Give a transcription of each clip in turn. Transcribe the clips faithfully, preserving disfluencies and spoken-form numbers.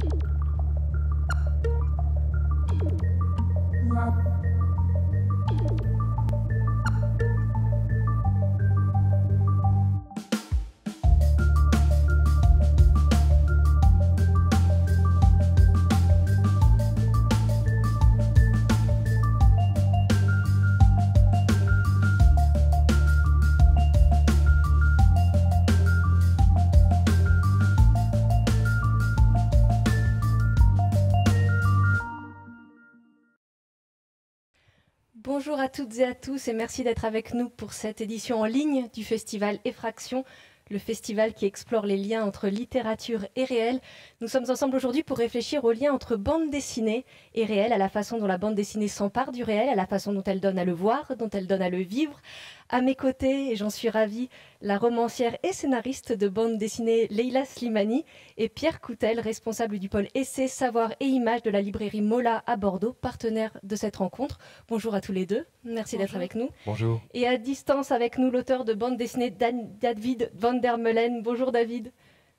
Bonjour à toutes et à tous et merci d'être avec nous pour cette édition en ligne du festival Effraction, le festival qui explore les liens entre littérature et réel. Nous sommes ensemble aujourd'hui pour réfléchir aux liens entre bande dessinée et réel, à la façon dont la bande dessinée s'empare du réel, à la façon dont elle donne à le voir, dont elle donne à le vivre. À mes côtés, et j'en suis ravie, la romancière et scénariste de bande dessinée Leila Slimani et Pierre Coutel, responsable du pôle Essai, Savoir et Images de la librairie Mola à Bordeaux, partenaire de cette rencontre. Bonjour à tous les deux, merci d'être avec nous. Bonjour. Et à distance avec nous, l'auteur de bande dessinée David van der Meulen. Bonjour David.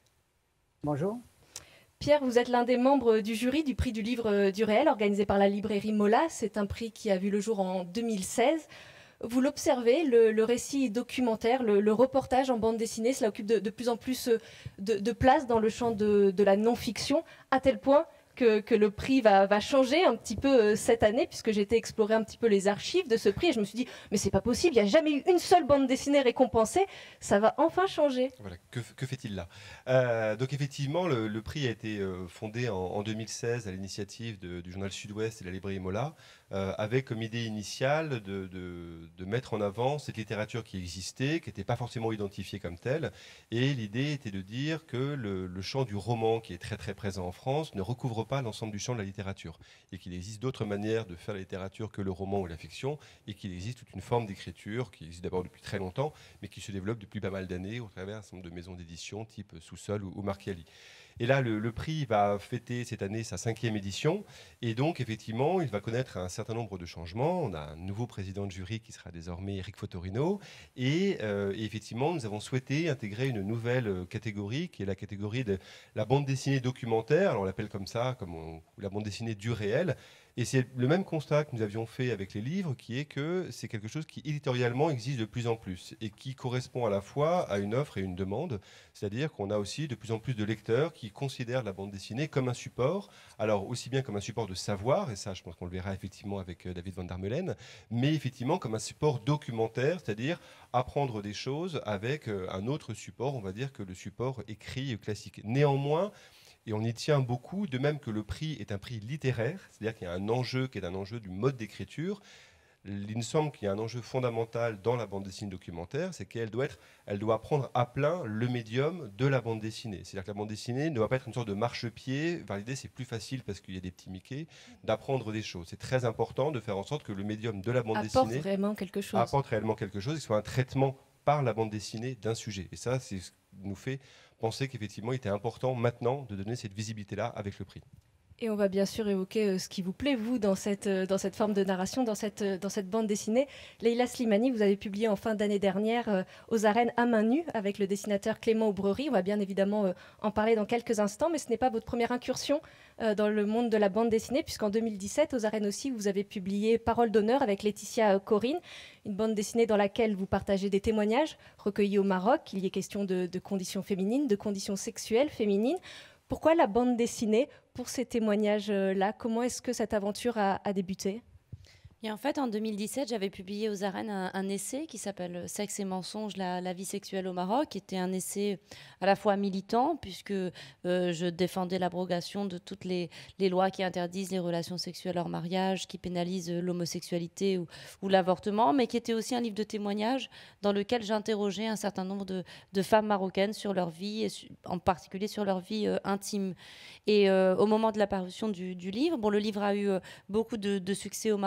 Bonjour. Pierre, vous êtes l'un des membres du jury du prix du livre du réel organisé par la librairie Mola. C'est un prix qui a vu le jour en deux mille seize. Vous l'observez, le, le récit documentaire, le, le reportage en bande dessinée, cela occupe de, de plus en plus de, de place dans le champ de, de la non-fiction, à tel point que, que le prix va, va changer un petit peu cette année, puisque j'ai été explorer un petit peu les archives de ce prix, et je me suis dit, mais c'est pas possible, il n'y a jamais eu une seule bande dessinée récompensée, ça va enfin changer. Voilà, que, que fait-il là euh, Donc effectivement, le, le prix a été euh, fondé en, en deux mille seize à l'initiative du journal Sud-Ouest et de la librairie Mola, Euh, avec comme idée initiale de, de, de mettre en avant cette littérature qui existait, qui n'était pas forcément identifiée comme telle. Et l'idée était de dire que le, le champ du roman, qui est très très présent en France, ne recouvre pas l'ensemble du champ de la littérature. Et qu'il existe d'autres manières de faire la littérature que le roman ou la fiction, et qu'il existe toute une forme d'écriture qui existe d'abord depuis très longtemps, mais qui se développe depuis pas mal d'années au travers d'un certain nombre de maisons d'édition type Sous-Sol ou, ou Marchiali. Et là, le, le prix va fêter cette année sa cinquième édition. Et donc, effectivement, il va connaître un certain nombre de changements. On a un nouveau président de jury qui sera désormais Eric Fotorino. Et, euh, et effectivement, nous avons souhaité intégrer une nouvelle catégorie, qui est la catégorie de la bande dessinée documentaire. Alors, on l'appelle comme ça, comme on, ou la bande dessinée du réel. Et c'est le même constat que nous avions fait avec les livres, qui est que c'est quelque chose qui éditorialement existe de plus en plus et qui correspond à la fois à une offre et une demande. C'est-à-dire qu'on a aussi de plus en plus de lecteurs qui considèrent la bande dessinée comme un support, alors aussi bien comme un support de savoir, et ça je pense qu'on le verra effectivement avec David van der Meulen, mais effectivement comme un support documentaire, c'est-à-dire apprendre des choses avec un autre support, on va dire que le support écrit classique. Néanmoins, et on y tient beaucoup, de même que le prix est un prix littéraire, c'est-à-dire qu'il y a un enjeu qui est un enjeu du mode d'écriture. Il me semble qu'il y a un enjeu fondamental dans la bande dessinée documentaire, c'est qu'elle doit être, elle doit prendre à plein le médium de la bande dessinée. C'est-à-dire que la bande dessinée ne doit pas être une sorte de marchepied. Enfin, l'idée, c'est plus facile parce qu'il y a des petits Mickey d'apprendre des choses. C'est très important de faire en sorte que le médium de la bande apporte dessinée vraiment quelque chose. apporte réellement quelque chose, et soit un traitement par la bande dessinée d'un sujet. Et ça, c'est ce qui nous fait penser qu'effectivement, il était important maintenant de donner cette visibilité-là avec le prix. Et on va bien sûr évoquer euh, ce qui vous plaît, vous, dans cette, euh, dans cette forme de narration, dans cette, euh, dans cette bande dessinée. Leila Slimani, vous avez publié en fin d'année dernière euh, Aux arènes à main nue avec le dessinateur Clément Aubrerie. On va bien évidemment euh, en parler dans quelques instants, mais ce n'est pas votre première incursion euh, dans le monde de la bande dessinée, puisqu'en deux mille dix-sept, aux arènes aussi, vous avez publié Parole d'honneur avec Laetitia euh, Corinne, une bande dessinée dans laquelle vous partagez des témoignages recueillis au Maroc. Il y est question de, de conditions féminines, de conditions sexuelles féminines. Pourquoi la bande dessinée pour ces témoignages-là? Comment est-ce que cette aventure a, a débuté? Et en fait, en deux mille dix-sept, j'avais publié aux arènes un, un essai qui s'appelle Sexe et mensonges, la, la vie sexuelle au Maroc, qui était un essai à la fois militant, puisque euh, je défendais l'abrogation de toutes les, les lois qui interdisent les relations sexuelles hors mariage, qui pénalisent l'homosexualité ou, ou l'avortement, mais qui était aussi un livre de témoignages dans lequel j'interrogeais un certain nombre de, de femmes marocaines sur leur vie, et su, en particulier sur leur vie euh, intime. Et euh, au moment de la parution du, du livre, bon, le livre a eu euh, beaucoup de, de succès au Maroc, même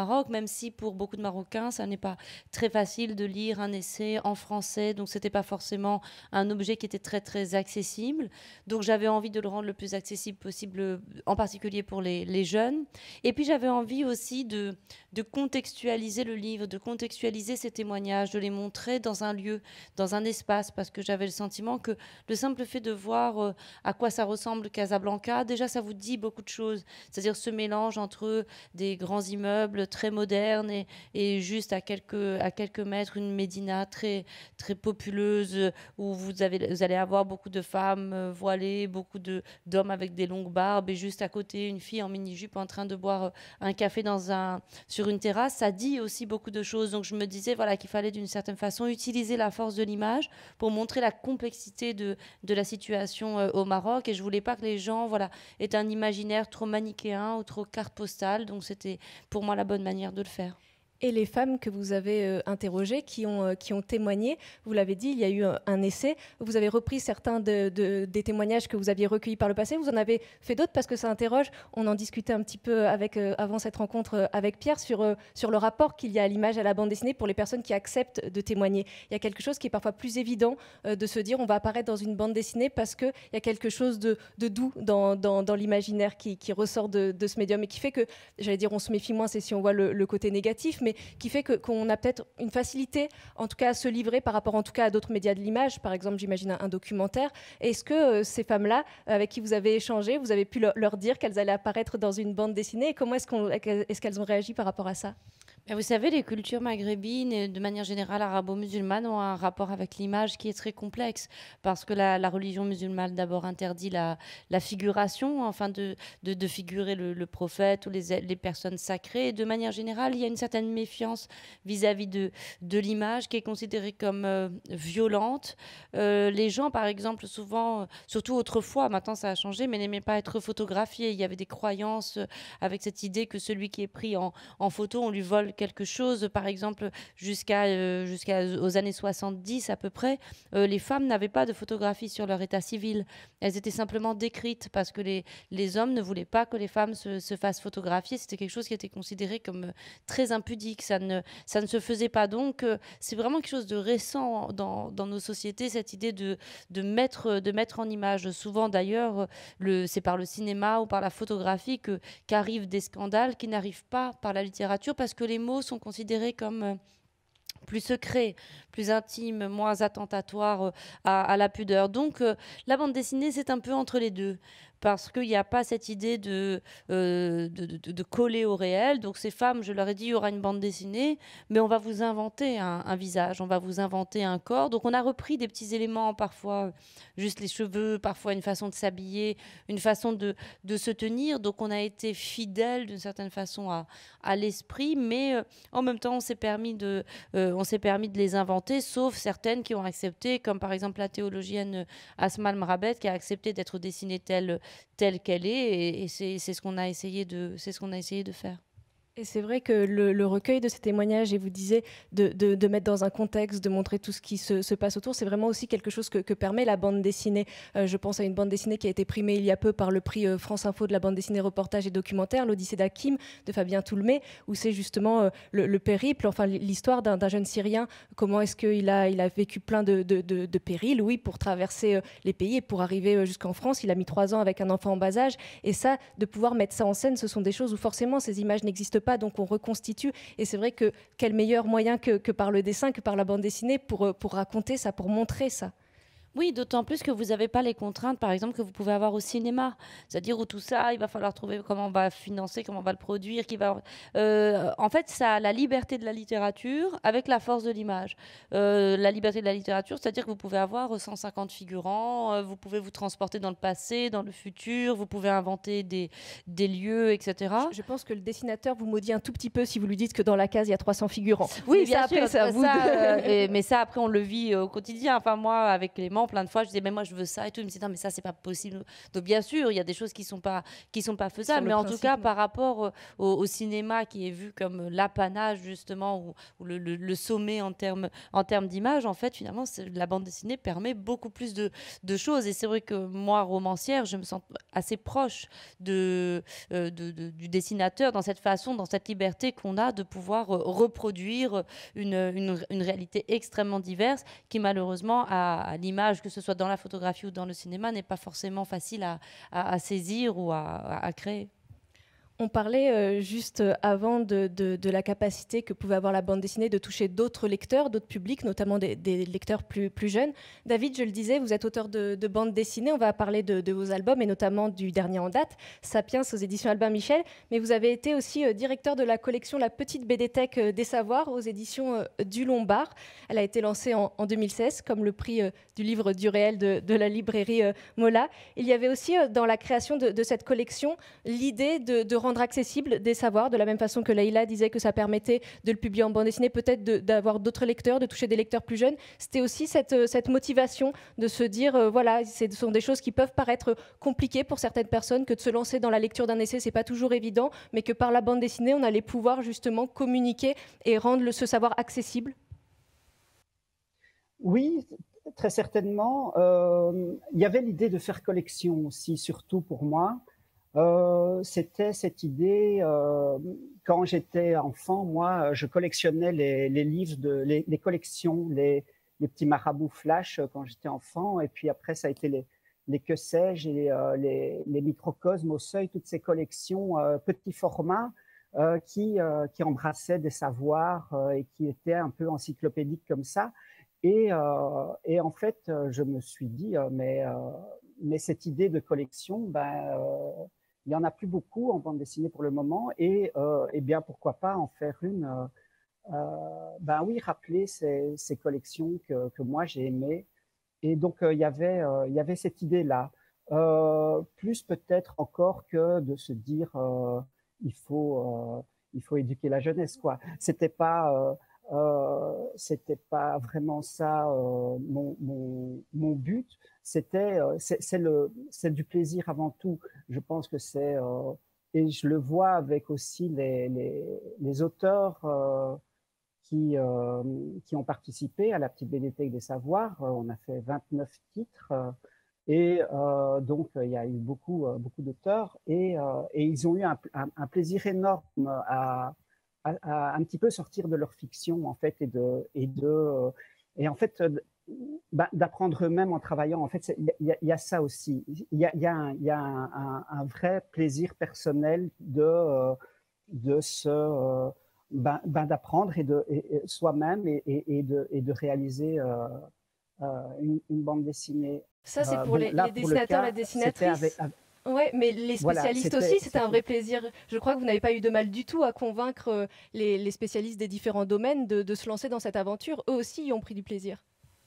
même si pour beaucoup de Marocains, ça n'est pas très facile de lire un essai en français, donc c'était pas forcément un objet qui était très très accessible. Donc j'avais envie de le rendre le plus accessible possible, en particulier pour les, les jeunes. Et puis j'avais envie aussi de, de contextualiser le livre, de contextualiser ces témoignages, de les montrer dans un lieu, dans un espace, parce que j'avais le sentiment que le simple fait de voir euh, à quoi ça ressemble Casablanca, déjà ça vous dit beaucoup de choses. C'est-à-dire ce mélange entre des grands immeubles très modernes et, et juste à quelques, à quelques mètres une médina très, très populeuse où vous, avez, vous allez avoir beaucoup de femmes euh, voilées, beaucoup de, d'hommes avec des longues barbes et juste à côté une fille en mini-jupe en train de boire un café dans un, sur une terrasse. Ça dit aussi beaucoup de choses. Donc je me disais voilà, qu'il fallait d'une certaine façon utiliser la force de l'image pour montrer la complexité de, de la situation euh, au Maroc. Et je voulais pas que les gens voilà, aient un imaginaire trop manichéen ou trop carte postale. Donc c'était pour moi la bonne manière de le faire. Et les femmes que vous avez euh, interrogées, qui ont, euh, qui ont témoigné, vous l'avez dit, il y a eu un, un essai. Vous avez repris certains de, de, des témoignages que vous aviez recueillis par le passé. Vous en avez fait d'autres parce que ça interroge. On en discutait un petit peu avec, euh, avant cette rencontre euh, avec Pierre sur, euh, sur le rapport qu'il y a à l'image, à la bande dessinée pour les personnes qui acceptent de témoigner. Il y a quelque chose qui est parfois plus évident euh, de se dire on va apparaître dans une bande dessinée parce qu'il y a quelque chose de, de doux dans, dans, dans l'imaginaire qui, qui ressort de, de ce médium et qui fait que, j'allais dire on se méfie moins, c'est si on voit le, le côté négatif, mais qui fait que, qu'on a peut-être une facilité, en tout cas, à se livrer par rapport, en tout cas, à d'autres médias de l'image. Par exemple, j'imagine un, un documentaire. Est-ce que euh, ces femmes-là, avec qui vous avez échangé, vous avez pu leur, leur dire qu'elles allaient apparaître dans une bande dessinée? Et comment est-ce, qu'on, est-ce qu'elles ont réagi par rapport à ça? Vous savez, les cultures maghrébines et de manière générale arabo-musulmanes ont un rapport avec l'image qui est très complexe parce que la, la religion musulmane d'abord interdit la, la figuration, enfin de, de, de figurer le, le prophète ou les, les personnes sacrées. Et de manière générale, il y a une certaine méfiance vis-à-vis de, de l'image qui est considérée comme euh, violente. Euh, les gens, par exemple, souvent, surtout autrefois, maintenant ça a changé, mais n'aimaient pas être photographiés. Il y avait des croyances avec cette idée que celui qui est pris en, en photo, on lui vole quelque chose. Par exemple, jusqu'à euh, jusqu'aux années soixante-dix à peu près, euh, les femmes n'avaient pas de photographie sur leur état civil. Elles étaient simplement décrites parce que les, les hommes ne voulaient pas que les femmes se, se fassent photographier. C'était quelque chose qui était considéré comme euh, très impudique. Ça ne, ça ne se faisait pas. Donc, euh, c'est vraiment quelque chose de récent dans, dans nos sociétés, cette idée de, de, mettre, de mettre en image. Souvent, d'ailleurs, le, c'est par le cinéma ou par la photographie que, qu'arrivent des scandales qui n'arrivent pas par la littérature parce que les mots sont considérés comme euh, plus secrets, plus intimes, moins attentatoires euh, à, à la pudeur. Donc euh, la bande dessinée, c'est un peu entre les deux. Parce qu'il n'y a pas cette idée de, euh, de, de, de coller au réel. Donc ces femmes, je leur ai dit, il y aura une bande dessinée, mais on va vous inventer un, un visage, on va vous inventer un corps. Donc on a repris des petits éléments, parfois juste les cheveux, parfois une façon de s'habiller, une façon de, de se tenir. Donc on a été fidèle d'une certaine façon à, à l'esprit, mais euh, en même temps on s'est permis de, euh, on s'est permis de les inventer, sauf certaines qui ont accepté, comme par exemple la théologienne Asma Al-Mrabet, qui a accepté d'être dessinée telle telle qu'elle est, et, et c'est, c'est ce qu'on a essayé de, c'est ce qu'on a essayé de faire. Et c'est vrai que le, le recueil de ces témoignages, et vous disiez de, de, de mettre dans un contexte, de montrer tout ce qui se, se passe autour, c'est vraiment aussi quelque chose que, que permet la bande dessinée. Euh, je pense à une bande dessinée qui a été primée il y a peu par le prix euh, France Info de la bande dessinée reportage et documentaire, l'Odyssée d'Hakim de Fabien Toulmé, où c'est justement euh, le, le périple, enfin l'histoire d'un, d'un jeune Syrien, comment est-ce qu'il a, il a vécu plein de, de, de, de périls, oui, pour traverser euh, les pays et pour arriver euh, jusqu'en France. Il a mis trois ans avec un enfant en bas âge. Et ça, de pouvoir mettre ça en scène, ce sont des choses où forcément ces images n'existent pas, donc on reconstitue. Et c'est vrai que quel meilleur moyen que, que par le dessin, que par la bande dessinée pour, pour raconter ça, pour montrer ça. Oui, d'autant plus que vous n'avez pas les contraintes, par exemple, que vous pouvez avoir au cinéma. C'est-à-dire où tout ça, il va falloir trouver comment on va financer, comment on va le produire. Qui va... Euh, en fait, ça a la liberté de la littérature avec la force de l'image. Euh, la liberté de la littérature, c'est-à-dire que vous pouvez avoir cent cinquante figurants, euh, vous pouvez vous transporter dans le passé, dans le futur, vous pouvez inventer des, des lieux, et cetera. Je, je pense que le dessinateur vous maudit un tout petit peu si vous lui dites que dans la case, il y a trois cents figurants. Oui, bien ça, sûr. après, ça, ça, vous... euh, et, mais ça, après, on le vit au quotidien. Enfin, moi, avec Clément, vraiment plein de fois, je disais, mais moi, je veux ça et tout. Il me disait, non, mais ça, c'est pas possible. Donc, bien sûr, il y a des choses qui sont pas, qui sont pas faisables. Mais en tout cas, par rapport au, au cinéma qui est vu comme l'apanage, justement, ou, ou le, le, le sommet en termes en termes d'image, en fait, finalement, la bande dessinée permet beaucoup plus de, de choses. Et c'est vrai que moi, romancière, je me sens assez proche de, euh, de, de, du dessinateur dans cette façon, dans cette liberté qu'on a de pouvoir euh, reproduire une, une, une réalité extrêmement diverse qui, malheureusement, à, à l'image, que ce soit dans la photographie ou dans le cinéma, n'est pas forcément facile à, à, à saisir ou à, à, à créer. On parlait euh, juste avant de, de, de la capacité que pouvait avoir la bande dessinée de toucher d'autres lecteurs, d'autres publics, notamment des, des lecteurs plus, plus jeunes. David, je le disais, vous êtes auteur de, de bande dessinée. On va parler de, de vos albums et notamment du dernier en date, Sapiens aux éditions Albin Michel. Mais vous avez été aussi euh, directeur de la collection La Petite B D Tech euh, des Savoirs aux éditions euh, du Lombard. Elle a été lancée en, en deux mille seize comme le prix euh, du livre du réel de, de la librairie euh, Mola. Il y avait aussi euh, dans la création de, de cette collection l'idée de, de rendre accessible des savoirs, de la même façon que Leïla disait que ça permettait de le publier en bande dessinée, peut-être d'avoir d'autres lecteurs, de toucher des lecteurs plus jeunes. C'était aussi cette, cette motivation de se dire, euh, voilà, ce sont des choses qui peuvent paraître compliquées pour certaines personnes, que de se lancer dans la lecture d'un essai, c'est pas toujours évident, mais que par la bande dessinée, on allait pouvoir justement communiquer et rendre le, ce savoir accessible. Oui, très certainement. Euh, il y avait l'idée de faire collection aussi, surtout pour moi. Euh, c'était cette idée, euh, quand j'étais enfant, moi, je collectionnais les, les livres, de, les, les collections, les, les petits marabouts flash quand j'étais enfant, et puis après, ça a été les, les que sais-je, et euh, les, les microcosmes au seuil, toutes ces collections, euh, petits formats, euh, qui, euh, qui embrassaient des savoirs euh, et qui étaient un peu encyclopédiques comme ça. Et, euh, et en fait, je me suis dit, euh, mais, euh, mais cette idée de collection, ben, euh, il n'y en a plus beaucoup en bande dessinée pour le moment, et, euh, et bien pourquoi pas en faire une, euh, ben oui, rappeler ces, ces collections que, que moi j'ai aimées. Et donc euh, il y avait, euh, il y avait cette idée-là, euh, plus peut-être encore que de se dire euh, il faut, euh, il faut éduquer la jeunesse, quoi. C'était pas, euh, euh, c'était pas vraiment ça euh, mon, mon, mon but. C'était, euh, c'est le, c'est du plaisir avant tout. Je pense que c'est, euh, et je le vois avec aussi les, les, les auteurs euh, qui, euh, qui ont participé à la petite bibliothèque des savoirs. On a fait vingt-neuf titres. Euh, et euh, donc, il y a eu beaucoup, euh, beaucoup d'auteurs. Et, euh, et ils ont eu un, un, un plaisir énorme à, à, à un petit peu sortir de leur fiction, en fait, et de, et de, et en fait, bah, d'apprendre eux-mêmes en travaillant. En fait, il y, y, y a ça aussi. Il y a, y a, un, y a un, un, un vrai plaisir personnel de, euh, de se, euh, ben, ben d'apprendre et de et, et soi-même et, et, et, de, et de réaliser euh, euh, une, une bande dessinée. Ça, c'est pour euh, les, bon, là, les pour dessinateurs, cas, la dessinatrice. Avec, avec... Oui, mais les spécialistes voilà, aussi, c'était un vrai plaisir. Je crois que vous n'avez pas eu de mal du tout à convaincre les, les spécialistes des différents domaines de, de se lancer dans cette aventure. Eux aussi y ont pris du plaisir.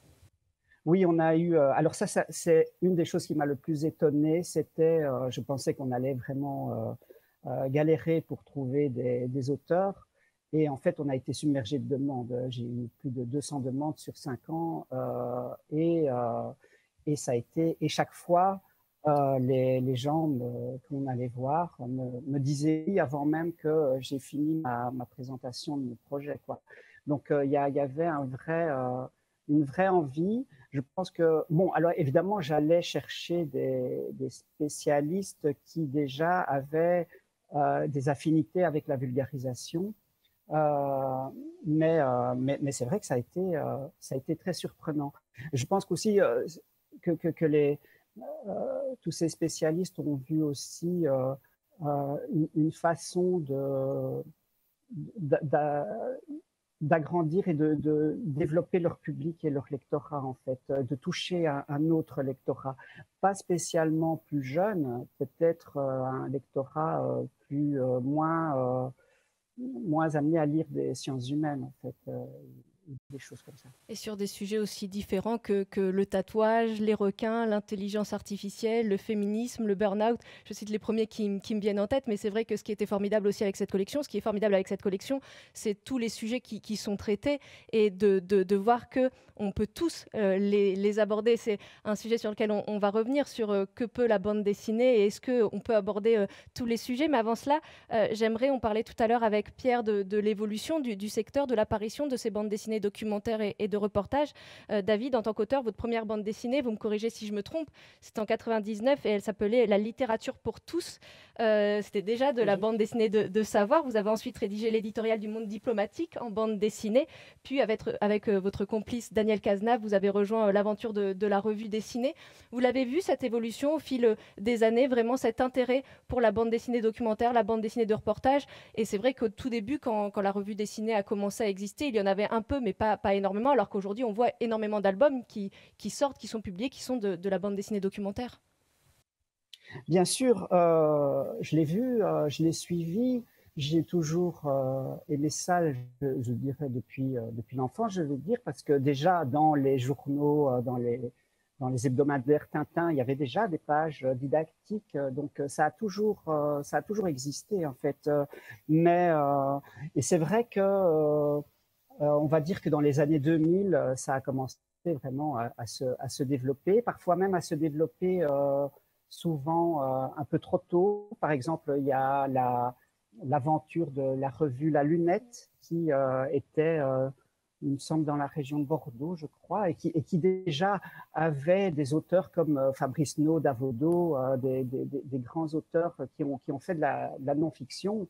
Oui, on a eu. Euh, alors ça, ça c'est une des choses qui m'a le plus étonné. C'était, euh, je pensais qu'on allait vraiment euh, euh, galérer pour trouver des, des auteurs. Et en fait, on a été submergé de demandes. J'ai eu plus de deux cents demandes sur cinq ans. Euh, et, euh, et ça a été. Et chaque fois, euh, les, les gens qu'on allait voir me, me disaient oui avant même que j'ai fini ma, ma présentation de mon projet, quoi. Donc, il euh, y, y avait un vrai, euh, une vraie envie. Je pense que, bon, alors évidemment, j'allais chercher des, des spécialistes qui déjà avaient euh, des affinités avec la vulgarisation. Euh, mais euh, mais, mais c'est vrai que ça a été, euh, ça a été très surprenant. Je pense qu'aussi euh, que, que, que les, euh, tous ces spécialistes ont vu aussi euh, euh, une, une façon de, de, de d'agrandir et de, de développer leur public et leur lectorat, en fait, de toucher un, un autre lectorat, pas spécialement plus jeune, peut-être euh, un lectorat euh, plus euh, moins euh, moins amené à lire des sciences humaines, en fait. Euh, des choses comme ça. Et sur des sujets aussi différents que, que le tatouage, les requins, l'intelligence artificielle, le féminisme, le burn-out. Je cite les premiers qui, qui me viennent en tête, mais c'est vrai que ce qui était formidable aussi avec cette collection, ce qui est formidable avec cette collection, c'est tous les sujets qui, qui sont traités et de, de, de voir que on peut tous euh, les, les aborder. C'est un sujet sur lequel on, on va revenir sur euh, que peut la bande dessinée et est-ce qu'on peut aborder euh, tous les sujets. Mais avant cela, euh, j'aimerais, on parlait tout à l'heure avec Pierre de, de l'évolution du, du secteur, de l'apparition de ces bandes dessinées documentaires et, et de reportages. Euh, David, en tant qu'auteur, votre première bande dessinée, vous me corrigez si je me trompe, c'était en quatre-vingt-dix-neuf et elle s'appelait La littérature pour tous. Euh, c'était déjà de la bande dessinée de, de savoir. Vous avez ensuite rédigé l'éditorial du Monde diplomatique en bande dessinée. Puis avec, avec euh, votre complice Daniel Cazenave, vous avez rejoint euh, l'aventure de, de la revue dessinée. Vous l'avez vu, cette évolution au fil des années, vraiment cet intérêt pour la bande dessinée documentaire, la bande dessinée de reportage. Et c'est vrai qu'au tout début, quand, quand la revue dessinée a commencé à exister, il y en avait un peu, mais pas, pas énormément, alors qu'aujourd'hui, on voit énormément d'albums qui, qui sortent, qui sont publiés, qui sont de, de la bande dessinée documentaire. Bien sûr, euh, je l'ai vu, euh, je l'ai suivi. J'ai toujours euh, aimé ça, je, je dirais, depuis, euh, depuis l'enfance, je veux dire, parce que déjà, dans les journaux, euh, dans les, dans les hebdomadaires Tintin, il y avait déjà des pages euh, didactiques, euh, donc ça a toujours, euh, ça a toujours existé, en fait. Euh, mais, euh, et c'est vrai que, euh, on va dire que dans les années deux mille, ça a commencé vraiment à, à, se, à se développer, parfois même à se développer euh, souvent euh, un peu trop tôt. Par exemple, il y a la l'aventure de la revue La Lunette, qui euh, était, euh, il me semble, dans la région de Bordeaux, je crois, et qui, et qui déjà avait des auteurs comme euh, Fabrice Naud d'Avodo, euh, des, des, des grands auteurs qui ont, qui ont fait de la, de la non-fiction.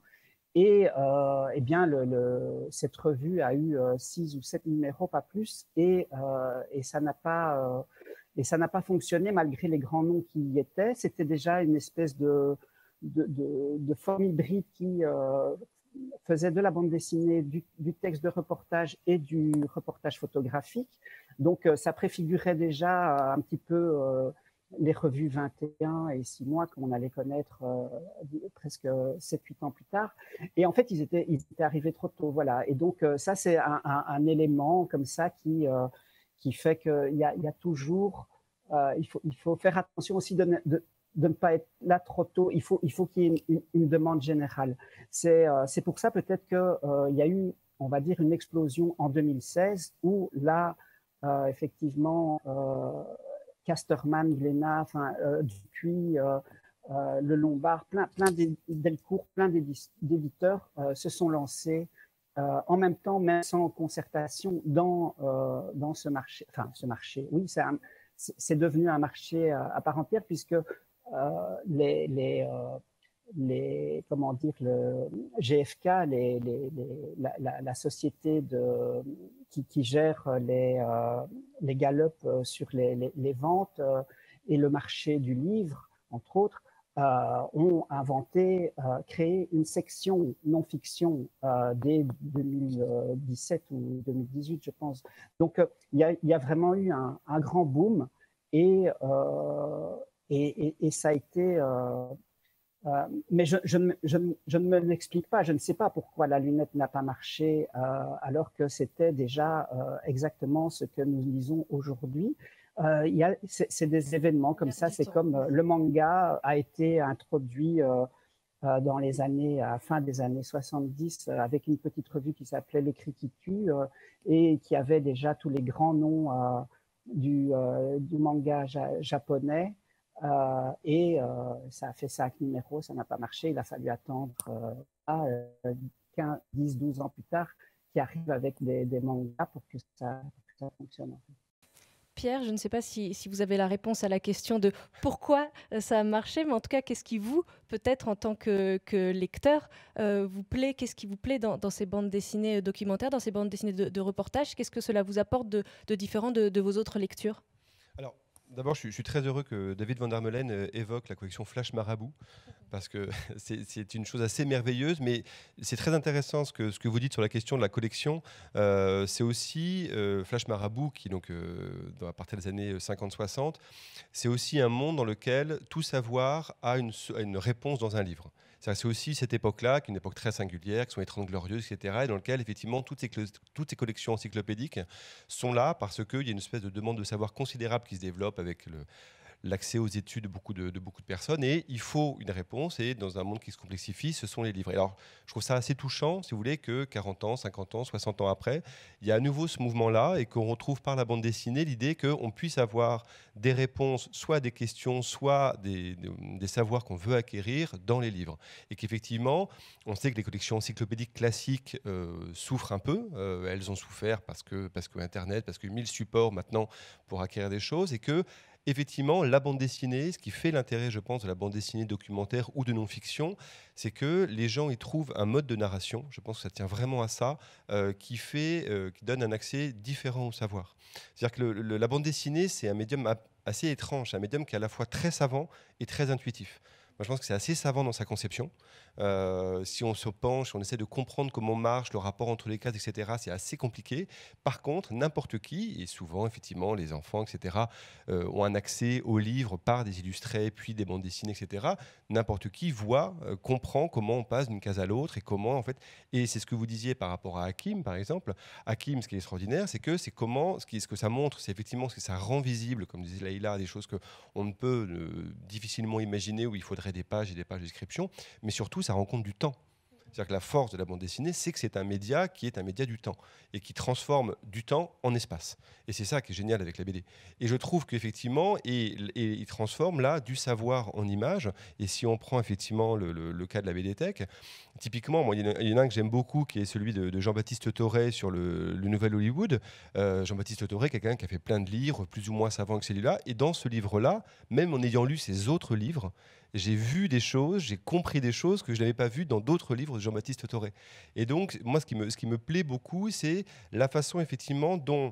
Et euh, eh bien, le, le, cette revue a eu euh, six ou sept numéros, pas plus, et, euh, et ça n'a pas, euh, et ça n'a pas fonctionné malgré les grands noms qui y étaient. C'était déjà une espèce de de, de, de forme hybride qui euh, faisait de la bande dessinée, du, du texte de reportage et du reportage photographique. Donc, euh, ça préfigurait déjà un petit peu euh, les revues vingt et un et six mois qu'on allait connaître euh, presque sept huit ans plus tard. Et en fait, ils étaient, ils étaient arrivés trop tôt. Voilà. Et donc, euh, ça, c'est un, un, un élément comme ça qui, euh, qui fait qu'il y a, il y a toujours... Euh, il, faut, il faut faire attention aussi de, de de ne pas être là trop tôt. Il faut, il faut qu'il y ait une, une demande générale. C'est euh, c'est pour ça peut-être qu'il euh, y a eu, on va dire, une explosion en deux mille seize où là, euh, effectivement, euh, Casterman, Glénat, enfin, euh, Dupuis, euh, euh, Le Lombard, plein, plein Delcourt, plein d'éditeurs euh, se sont lancés euh, en même temps, même sans concertation, dans, euh, dans ce marché. Enfin, ce marché, oui, c'est un, c'est devenu un marché à part entière puisque euh, les, les, euh, les, comment dire, le G F K, les, les, les, la, la, la société de, qui, qui gère les, euh, les galops sur les, les, les ventes euh, et le marché du livre, entre autres, euh, ont inventé, euh, créé une section non-fiction euh, dès deux mille dix-sept ou deux mille dix-huit, je pense. Donc, il euh, y, a, y a vraiment eu un, un grand boom et, euh, et, et, et ça a été... Euh, euh, mais je, je, je, je ne me l'explique pas, je ne sais pas pourquoi La Lunette n'a pas marché euh, alors que c'était déjà euh, exactement ce que nous lisons aujourd'hui. Euh, c'est des événements comme ça, c'est comme euh, le manga a été introduit euh, euh, dans les années, à la fin des années soixante-dix, euh, avec une petite revue qui s'appelait L'écrit qui tue euh, et qui avait déjà tous les grands noms euh, du, euh, du manga ja japonais. Euh, et euh, ça a fait cinq numéros, ça n'a pas marché. Il a fallu attendre euh, quinze, dix, douze ans plus tard qu'il arrive avec des, des mangas pour que ça, pour que ça fonctionne. En fait. Pierre, je ne sais pas si, si vous avez la réponse à la question de pourquoi ça a marché, mais en tout cas, qu'est-ce qui vous, peut-être en tant que, que lecteur, euh, vous plaît, qu'est-ce qui vous plaît dans, dans ces bandes dessinées documentaires, dans ces bandes dessinées de, de reportage? Qu'est-ce que cela vous apporte de, de différent de, de vos autres lectures? Alors, D'abord, je, je suis très heureux que David Van der Meulen euh, évoque la collection Flash Marabout, parce que c'est une chose assez merveilleuse, mais c'est très intéressant ce que, ce que vous dites sur la question de la collection. Euh, c'est aussi euh, Flash Marabout, qui donc euh, dans, à partir des années cinquante soixante, c'est aussi un monde dans lequel tout savoir a une, a une réponse dans un livre. C'est aussi cette époque-là, qui est une époque très singulière, qui sont les Trente Glorieuses, et cetera, et dans lequel, effectivement, toutes ces, toutes ces collections encyclopédiques sont là parce qu'il y a une espèce de demande de savoir considérable qui se développe avec le, l'accès aux études de beaucoup de, de beaucoup de personnes, et il faut une réponse, et dans un monde qui se complexifie, ce sont les livres. Et alors, je trouve ça assez touchant, si vous voulez, que quarante ans, cinquante ans, soixante ans après, il y a à nouveau ce mouvement-là, et qu'on retrouve par la bande dessinée l'idée qu'on puisse avoir des réponses, soit à des questions, soit des, des, des savoirs qu'on veut acquérir dans les livres. Et qu'effectivement, on sait que les collections encyclopédiques classiques euh, souffrent un peu, euh, elles ont souffert parce que, parce que Internet, parce que mille supports maintenant pour acquérir des choses, et que effectivement, la bande dessinée, ce qui fait l'intérêt, je pense, de la bande dessinée documentaire ou de non-fiction, c'est que les gens y trouvent un mode de narration, je pense que ça tient vraiment à ça, euh, qui, fait, euh, qui donne un accès différent au savoir. C'est-à-dire que le, le, la bande dessinée, c'est un médium assez étrange, un médium qui est à la fois très savant et très intuitif. Moi, je pense que c'est assez savant dans sa conception. Euh, si on se penche, on essaie de comprendre comment marche le rapport entre les cases, et cetera, c'est assez compliqué. Par contre, n'importe qui, et souvent, effectivement, les enfants, et cetera, euh, ont un accès aux livres par des illustrés, puis des bandes dessinées, et cetera. N'importe qui voit, euh, comprend comment on passe d'une case à l'autre et comment, en fait... Et c'est ce que vous disiez par rapport à Hakim, par exemple. Hakim, ce qui est extraordinaire, c'est que c'est comment... Ce, qui, ce que ça montre, c'est effectivement ce que ça rend visible, comme disait Leïla, des choses qu'on ne peut euh, difficilement imaginer, où il faudrait des pages et des pages de description, mais surtout, ça rend compte du temps. C'est-à-dire que la force de la bande dessinée, c'est que c'est un média qui est un média du temps et qui transforme du temps en espace. Et c'est ça qui est génial avec la B D. Et je trouve qu'effectivement, et, et il transforme là du savoir en image. Et si on prend effectivement le, le, le cas de la B D Tech, typiquement, moi, il y en a un que j'aime beaucoup qui est celui de, de Jean-Baptiste Toré sur le, le Nouvel Hollywood. Euh, Jean-Baptiste Toré, quelqu'un qui a fait plein de livres, plus ou moins savants que celui-là. Et dans ce livre-là, même en ayant lu ses autres livres, j'ai vu des choses, j'ai compris des choses que je n'avais pas vues dans d'autres livres de Jean-Baptiste Toré. Et donc, moi, ce qui me, ce qui me plaît beaucoup, c'est la façon, effectivement, dont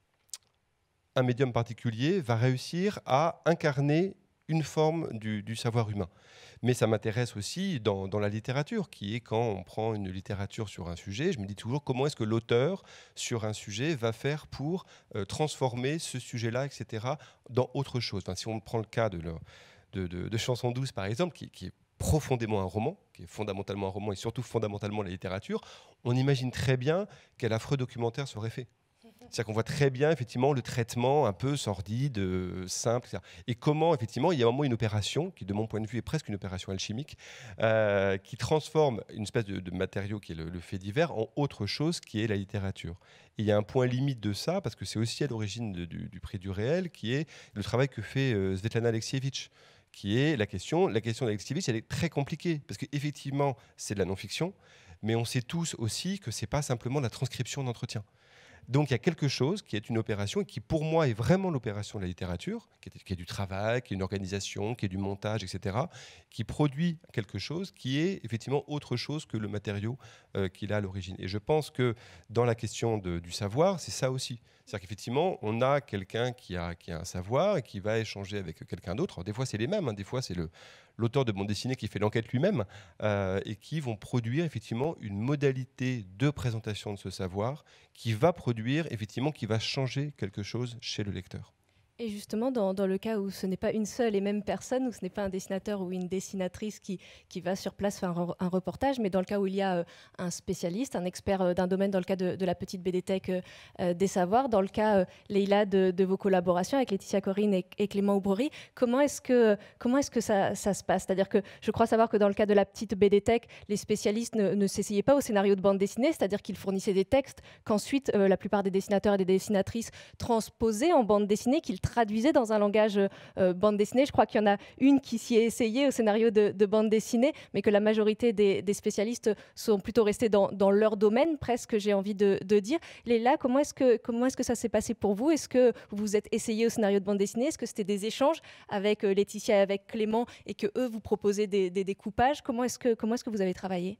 un médium particulier va réussir à incarner une forme du, du savoir humain. Mais ça m'intéresse aussi dans, dans la littérature, qui est quand on prend une littérature sur un sujet, je me dis toujours comment est-ce que l'auteur, sur un sujet, va faire pour euh, transformer ce sujet-là, et cetera, dans autre chose. Enfin, si on prend le cas de... Le, De, de, de Chanson douce, par exemple, qui, qui est profondément un roman, qui est fondamentalement un roman et surtout fondamentalement la littérature, on imagine très bien quel affreux documentaire serait fait. C'est-à-dire qu'on voit très bien, effectivement, le traitement un peu sordide, euh, simple, et cetera. Et comment, effectivement, il y a un moment une opération, qui, de mon point de vue, est presque une opération alchimique, euh, qui transforme une espèce de, de matériau qui est le, le fait divers en autre chose qui est la littérature. Et il y a un point limite de ça, parce que c'est aussi à l'origine du, du prix du réel, qui est le travail que fait euh, Svetlana Alexievitch, qui est la question, la question d'Alexievitch, elle est très compliquée, parce qu'effectivement, c'est de la non-fiction, mais on sait tous aussi que ce n'est pas simplement de la transcription d'entretien. Donc il y a quelque chose qui est une opération et qui pour moi est vraiment l'opération de la littérature, qui est, qui est du travail, qui est une organisation, qui est du montage, et cetera, qui produit quelque chose qui est effectivement autre chose que le matériau euh, qu'il a à l'origine. Et je pense que dans la question de, du savoir, c'est ça aussi. C'est-à-dire qu'effectivement, on a quelqu'un qui a, qui a un savoir et qui va échanger avec quelqu'un d'autre. Alors, des fois, c'est les mêmes, hein, des fois, c'est le l'auteur de bande dessinée qui fait l'enquête lui-même euh, et qui vont produire effectivement une modalité de présentation de ce savoir qui va produire effectivement, qui va changer quelque chose chez le lecteur. Et justement, dans, dans le cas où ce n'est pas une seule et même personne, où ce n'est pas un dessinateur ou une dessinatrice qui, qui va sur place faire un, un reportage, mais dans le cas où il y a euh, un spécialiste, un expert euh, d'un domaine, dans le cas de, de la petite B D Tech euh, des savoirs, dans le cas, euh, Leïla, de, de vos collaborations avec Laetitia Corinne et, et Clément Oubrory, comment est-ce que, comment est-ce que ça, ça se passe? C'est-à-dire que je crois savoir que dans le cas de la petite B D Tech, les spécialistes ne, ne s'essayaient pas au scénario de bande dessinée, c'est-à-dire qu'ils fournissaient des textes qu'ensuite euh, la plupart des dessinateurs et des dessinatrices transposaient en bande dessinée, qu'ils traduisait dans un langage euh, bande dessinée. Je crois qu'il y en a une qui s'y est essayée au scénario de, de bande dessinée, mais que la majorité des, des spécialistes sont plutôt restés dans, dans leur domaine, presque, j'ai envie de, de dire. Léla, comment est-ce que, comment est-ce que ça s'est passé pour vous? Est-ce que vous vous êtes essayé au scénario de bande dessinée? Est-ce que c'était des échanges avec euh, Laetitia et avec Clément et que eux vous proposaient des, des découpages? Comment est-ce que, comment est-ce que vous avez travaillé?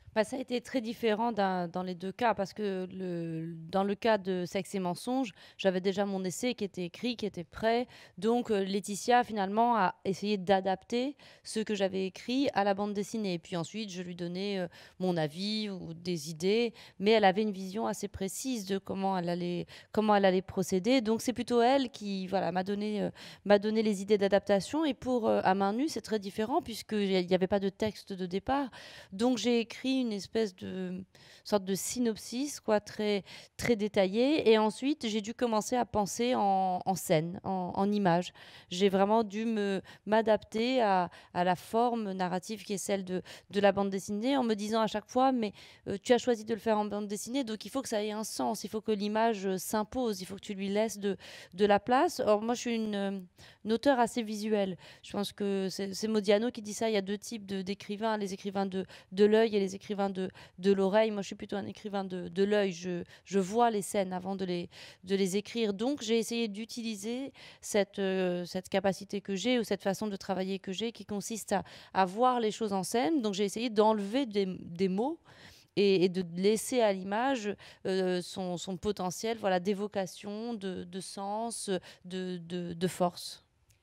Bah, ça a été très différent dans, dans les deux cas parce que le, dans le cas de Sexe et mensonges, j'avais déjà mon essai qui était écrit, qui était prêt. Donc euh, Laetitia finalement a essayé d'adapter ce que j'avais écrit à la bande dessinée. Et puis ensuite, je lui donnais euh, mon avis ou des idées, mais elle avait une vision assez précise de comment elle allait, comment elle allait procéder. Donc c'est plutôt elle qui voilà, m'a donné, euh, m'a donné les idées d'adaptation. Et pour euh, À main nue, c'est très différent puisqu'il n'y avait pas de texte de départ. Donc j'ai écrit une espèce de sorte de synopsis, quoi, très, très détaillé. Et ensuite, j'ai dû commencer à penser en, en scène, en, en images. J'ai vraiment dû me m'adapter à, à la forme narrative qui est celle de, de la bande dessinée, en me disant à chaque fois, mais euh, tu as choisi de le faire en bande dessinée, donc il faut que ça ait un sens, il faut que l'image euh, s'impose, il faut que tu lui laisses de, de la place. Or, moi, je suis une, euh, une auteure assez visuelle. Je pense que c'est c'est Modiano qui dit ça. Il y a deux types de- d'écrivains, les écrivains de, de l'œil et les écrivains de, de l'oreille. Moi, je suis plutôt un écrivain de, de l'œil. Je, je vois les scènes avant de les, de les écrire. Donc, j'ai essayé d'utiliser cette, euh, cette capacité que j'ai ou cette façon de travailler que j'ai qui consiste à, à voir les choses en scène. Donc, j'ai essayé d'enlever des, des mots et, et de laisser à l'image euh, son, son potentiel voilà, d'évocation, de, de sens, de, de, de force.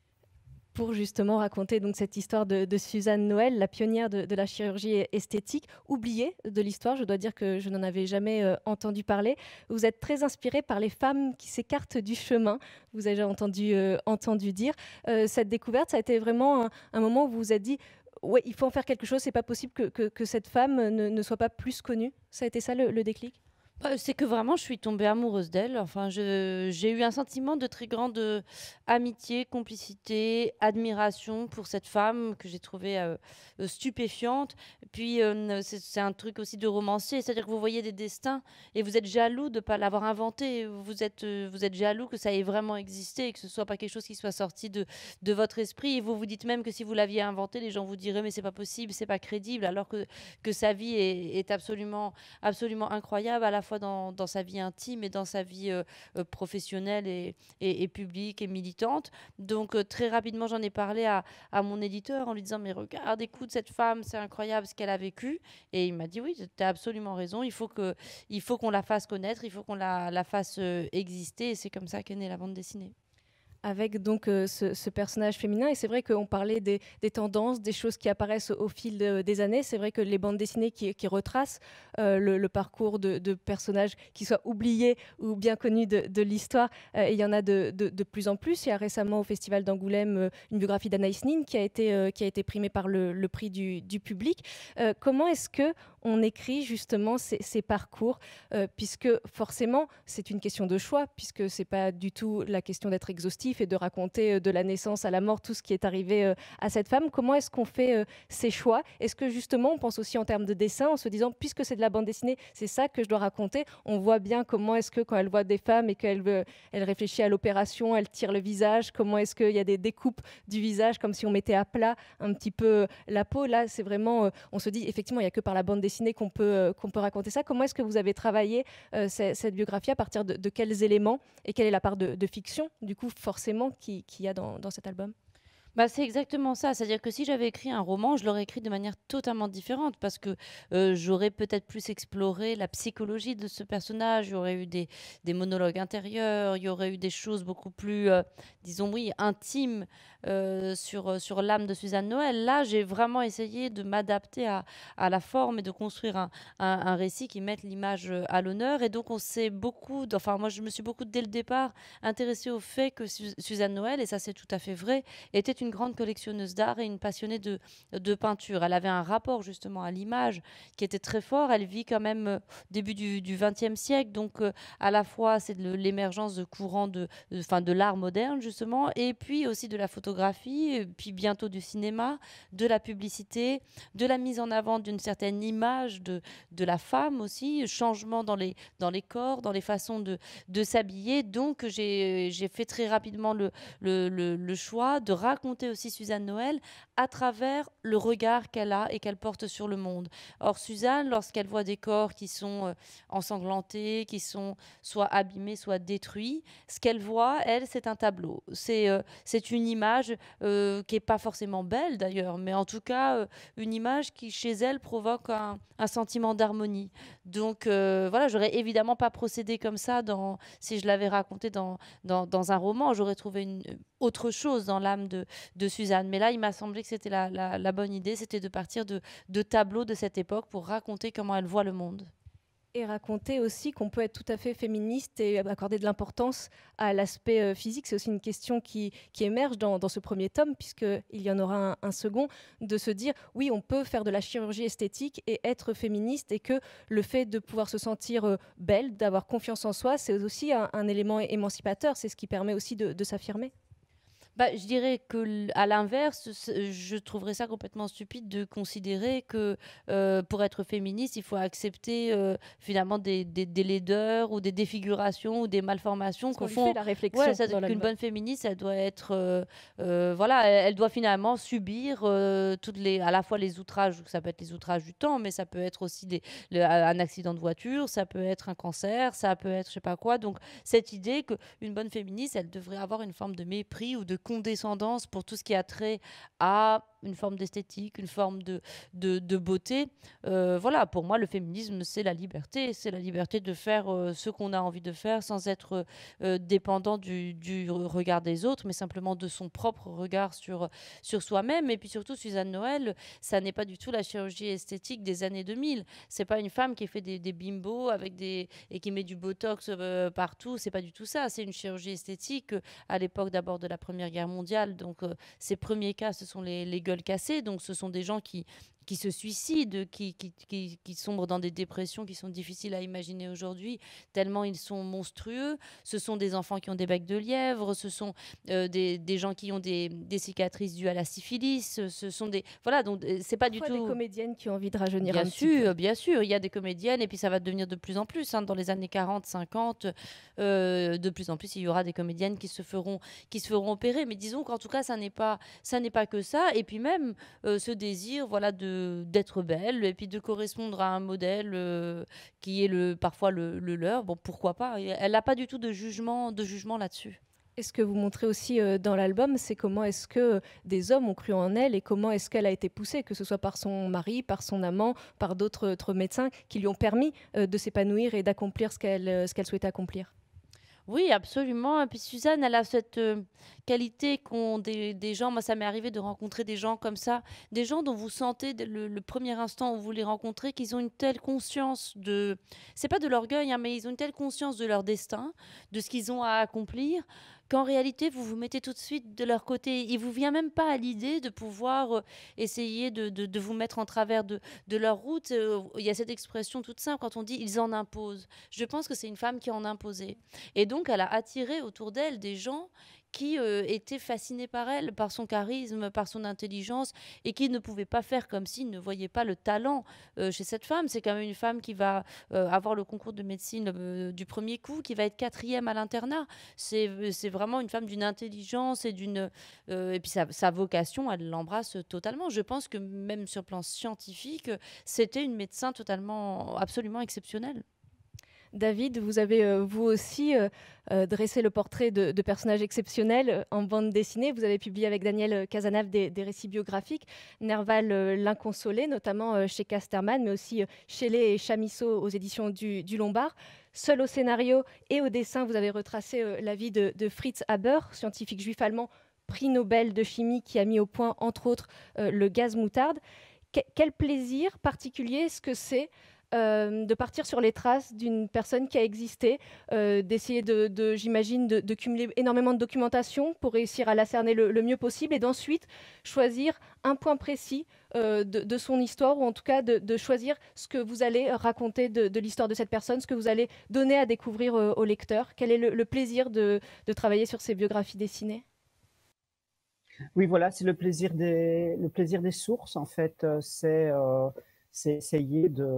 Pour justement raconter donc cette histoire de, de Suzanne Noël, la pionnière de, de la chirurgie esthétique, oubliée de l'histoire. Je dois dire que je n'en avais jamais euh, entendu parler. Vous êtes très inspirée par les femmes qui s'écartent du chemin. Vous avez déjà entendu, euh, entendu dire. Euh, cette découverte, ça a été vraiment un, un moment où vous vous êtes dit ouais, il faut en faire quelque chose, c'est pas possible que, que, que cette femme ne, ne soit pas plus connue. Ça a été ça le, le déclic? Bah, c'est que vraiment, je suis tombée amoureuse d'elle. Enfin, je- j'ai eu un sentiment de très grande euh, amitié, complicité, admiration pour cette femme que j'ai trouvée euh, euh, stupéfiante. Puis, euh, c'est c'est un truc aussi de romancier, c'est-à-dire que vous voyez des destins et vous êtes jaloux de ne pas l'avoir inventé. Vous êtes, euh, vous êtes jaloux que ça ait vraiment existé et que ce soit pas quelque chose qui soit sorti de, de votre esprit. Et vous vous dites même que si vous l'aviez inventé, les gens vous diraient mais c'est pas possible, c'est pas crédible, alors que, que sa vie est, est absolument absolument incroyable, à la fois dans, dans sa vie intime et dans sa vie euh, euh, professionnelle et, et, et publique et militante. Donc euh, très rapidement, j'en ai parlé à, à mon éditeur en lui disant, mais regarde, écoute, cette femme, c'est incroyable ce qu'elle a vécu. Et il m'a dit, oui, tu as absolument raison, il faut que, il faut qu'on la fasse connaître, il faut qu'on la, la fasse euh, exister. Et c'est comme ça qu'est née la bande dessinée. Avec donc euh, ce, ce personnage féminin. Et c'est vrai qu'on parlait des, des tendances, des choses qui apparaissent au fil de- des années. C'est vrai que les bandes dessinées qui, qui retracent euh, le, le parcours de, de personnages qui soient oubliés ou bien connus de, de l'histoire, euh, il y en a de, de- de plus en plus. Il y a récemment au Festival d'Angoulême euh, une biographie d'Anaïs Nin qui a été, euh, qui a été primée par le, le prix du, du public. Euh, comment est-ce que on écrit justement ces, ces parcours, euh, puisque forcément c'est une question de choix, puisque c'est pas du tout la question d'être exhaustif et de raconter euh, de la naissance à la mort tout ce qui est arrivé euh, à cette femme. Comment est-ce qu'on fait euh, ces choix? Est-ce que justement on pense aussi en termes de dessin, en se disant puisque c'est de la bande dessinée, c'est ça que je dois raconter? On voit bien comment est-ce que quand elle voit des femmes et qu'elle veut, elle réfléchit à l'opération, elle tire le visage, comment est-ce qu'il y a des découpes du visage comme si on mettait à plat un petit peu la peau. Là, c'est vraiment, euh, on se dit effectivement, il n'y a que par la bande dessinée qu'on peut, euh, qu'on peut raconter ça. Comment est-ce que vous avez travaillé euh, c- cette biographie, à partir de, de quels éléments, et quelle est la part de, de fiction, du coup, forcément, qui- qu'il y a dans, dans cet album? Bah, c'est exactement ça. C'est-à-dire que si j'avais écrit un roman, je l'aurais écrit de manière totalement différente parce que euh, j'aurais peut-être plus exploré la psychologie de ce personnage. Il y aurait eu des, des monologues intérieurs, il y aurait eu des choses beaucoup plus, euh, disons, oui, intimes euh, sur, euh, sur l'âme de Suzanne Noël. Là, j'ai vraiment essayé de m'adapter à, à la forme et de construire un, un, un récit qui mette l'image euh, à l'honneur. Et donc, on s'est beaucoup, enfin, moi, je me suis beaucoup, dès le départ, intéressée au fait que Su- Suzanne Noël, et ça, c'est tout à fait vrai, était une grande collectionneuse d'art et une passionnée de, de peinture. Elle avait un rapport justement à l'image qui était très fort. Elle vit quand même euh, début du vingtième siècle, donc euh, à la fois c'est de l'émergence de courants de, de, enfin, de l'art moderne justement, et puis aussi de la photographie, et puis bientôt du cinéma, de la publicité, de la mise en avant d'une certaine image de, de la femme aussi, changement dans les, dans les corps, dans les façons de, de s'habiller. Donc j'ai j'ai fait très rapidement le, le, le, le choix de raconter aussi Suzanne Noël à travers le regard qu'elle a et qu'elle porte sur le monde. Or, Suzanne, lorsqu'elle voit des corps qui sont euh, ensanglantés, qui sont soit abîmés, soit détruits, ce qu'elle voit, elle, c'est un tableau. C'est euh, c'est une image image euh, qui n'est pas forcément belle d'ailleurs, mais en tout cas euh, une image qui chez elle provoque un, un sentiment d'harmonie. Donc euh, voilà, j'aurais évidemment pas procédé comme ça dans, si je l'avais raconté dans, dans, dans un roman, j'aurais trouvé une, autre chose dans l'âme de, de Suzanne. Mais là, il m'a semblé que c'était la, la, la bonne idée, c'était de partir de, de tableaux de cette époque pour raconter comment elle voit le monde. Et raconter aussi qu'on peut être tout à fait féministe et accorder de l'importance à l'aspect euh, physique. C'est aussi une question qui, qui émerge dans, dans ce premier tome, puisqu'il y en aura un, un second, de se dire, oui, on peut faire de la chirurgie esthétique et être féministe, et que le fait de pouvoir se sentir euh, belle, d'avoir confiance en soi, c'est aussi un, un élément émancipateur. C'est ce qui permet aussi de, de s'affirmer. Bah, je dirais que à l'inverse, je trouverais ça complètement stupide de considérer que euh, pour être féministe, il faut accepter euh, finalement des, des, des laideurs ou des défigurations ou des malformations. Qu'on Qu'au lui fond, fait la réflexion. Ouais, qu'une bonne féministe, elle doit être, euh, euh, voilà, elle, elle doit finalement subir euh, toutes les, à la fois les outrages, ça peut être les outrages du temps, mais ça peut être aussi des, le, un accident de voiture, ça peut être un cancer, ça peut être je sais pas quoi. Donc cette idée qu'une bonne féministe, elle devrait avoir une forme de mépris ou de condescendance pour tout ce qui a trait à une forme d'esthétique, une forme de, de, de beauté. Euh, voilà, pour moi, le féminisme, c'est la liberté. C'est la liberté de faire euh, ce qu'on a envie de faire sans être euh, dépendant du, du regard des autres, mais simplement de son propre regard sur, sur soi-même. Et puis surtout, Suzanne Noël, ça n'est pas du tout la chirurgie esthétique des années deux mille. C'est pas une femme qui fait des, des bimbos avec des, et qui met du botox euh, partout. C'est pas du tout ça. C'est une chirurgie esthétique euh, à l'époque d'abord de la Première Guerre mondiale. Donc, euh, ces premiers cas, ce sont les, les gueules cassées. Donc, ce sont des gens qui, qui se suicident, qui, qui, qui, qui sombrent dans des dépressions qui sont difficiles à imaginer aujourd'hui, tellement ils sont monstrueux. Ce sont des enfants qui ont des becs de lièvre, ce sont euh, des, des gens qui ont des, des cicatrices dues à la syphilis, ce sont des... Voilà, donc c'est pas du tout... des comédiennes qui ont envie de rajeunir bien un sûr, petit peu. Bien sûr, il y a des comédiennes, et puis ça va devenir de plus en plus. Hein, dans les années quarante, cinquante, euh, de plus en plus, il y aura des comédiennes qui se feront, qui se feront opérer. Mais disons qu'en tout cas, ça n'est pas, ça n'est pas que ça. Et puis même euh, ce désir, voilà, de d'être belle et puis de correspondre à un modèle euh, qui est le, parfois le, le leur. Bon, pourquoi pas. Elle n'a pas du tout de jugement, de jugement là-dessus. Et ce que vous montrez aussi euh, dans l'album, c'est comment est-ce que euh, des hommes ont cru en elle et comment est-ce qu'elle a été poussée, que ce soit par son mari, par son amant, par d'autres autres médecins qui lui ont permis euh, de s'épanouir et d'accomplir ce qu'elle euh, ce qu'elle souhaitait accomplir. Oui, absolument. Et puis Suzanne, elle a cette euh, qualité qu'ont des, des gens. Moi, ça m'est arrivé de rencontrer des gens comme ça, des gens dont vous sentez dès le, le premier instant où vous les rencontrez qu'ils ont une telle conscience de. C'est pas de l'orgueil, hein, mais ils ont une telle conscience de leur destin, de ce qu'ils ont à accomplir, qu'en réalité, vous vous mettez tout de suite de leur côté. Il vous vient même pas à l'idée de pouvoir euh, essayer de, de, de vous mettre en travers de, de leur route. Euh, Il y a cette expression toute simple quand on dit ils en imposent. Je pense que c'est une femme qui en imposait. Et donc, elle a attiré autour d'elle des gens qui euh, étaient fascinés par elle, par son charisme, par son intelligence, et qui ne pouvaient pas faire comme s'ils ne voyaient pas le talent euh, chez cette femme. C'est quand même une femme qui va euh, avoir le concours de médecine euh, du premier coup, qui va être quatrième à l'internat. C'est, c'est vraiment une femme d'une intelligence et d'une... Euh, et puis sa, sa vocation, elle l'embrasse totalement. Je pense que même sur le plan scientifique, c'était une médecin totalement, absolument exceptionnelle. David, vous avez euh, vous aussi euh, euh, dressé le portrait de, de personnages exceptionnels euh, en bande dessinée. Vous avez publié avec Daniel Cazenave des, des récits biographiques, Nerval euh, l'inconsolé, notamment euh, chez Casterman, mais aussi euh, Shelley et Chamisso aux éditions du, du Lombard. Seul au scénario et au dessin, vous avez retracé euh, la vie de, de Fritz Haber, scientifique juif allemand, prix Nobel de chimie, qui a mis au point, entre autres, euh, le gaz moutarde. Que, quel plaisir particulier est-ce que c'est Euh, de partir sur les traces d'une personne qui a existé, euh, d'essayer, de, de, j'imagine, de, de cumuler énormément de documentation pour réussir à la cerner le, le mieux possible et d'ensuite choisir un point précis euh, de, de son histoire, ou en tout cas de, de choisir ce que vous allez raconter de, de l'histoire de cette personne, ce que vous allez donner à découvrir euh, au lecteur. Quel est le, le plaisir de, de travailler sur ces biographies dessinées ? Oui, voilà, c'est le plaisir des, le plaisir des sources, en fait. C'est... Euh... c'est essayer de...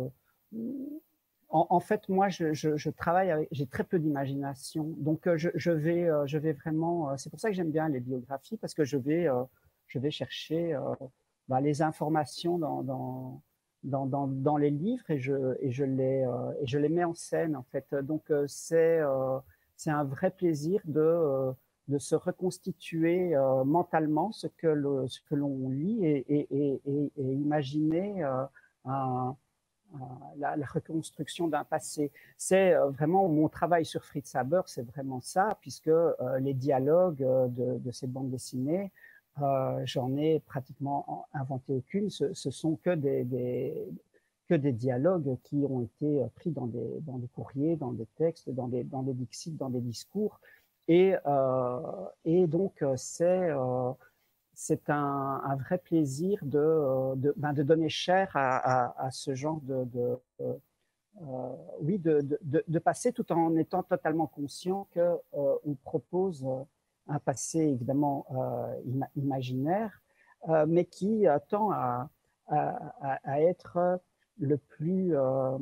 En, en fait, moi, je, je, je travaille avec... J'ai très peu d'imagination. Donc, je, je, vais, je vais vraiment... C'est pour ça que j'aime bien les biographies, parce que je vais, je vais chercher bah, les informations dans, dans, dans, dans, dans les livres et je, et, je les, et je les mets en scène, en fait. Donc, c'est, c'est un vrai plaisir de, de se reconstituer euh, mentalement ce que le, ce que l'on lit et, et, et, et, et imaginer euh, un, un, la, la reconstruction d'un passé. C'est euh, vraiment mon travail sur Fritz Haber, c'est vraiment ça, puisque euh, les dialogues de, de cette bande dessinée, euh, j'en ai pratiquement inventé aucune. Ce, ce sont que des, des que des dialogues qui ont été pris dans des, dans des courriers, dans des textes, dans des, dans des dixites, dans des discours. Et, euh, et donc, c'est euh, c'est un, un vrai plaisir de, de, ben de donner chair à, à, à ce genre de, de euh, oui, de, de, de passer tout en étant totalement conscient qu'on euh, propose un passé évidemment euh, ima imaginaire, euh, mais qui euh, tend à, à, à être le plus, euh,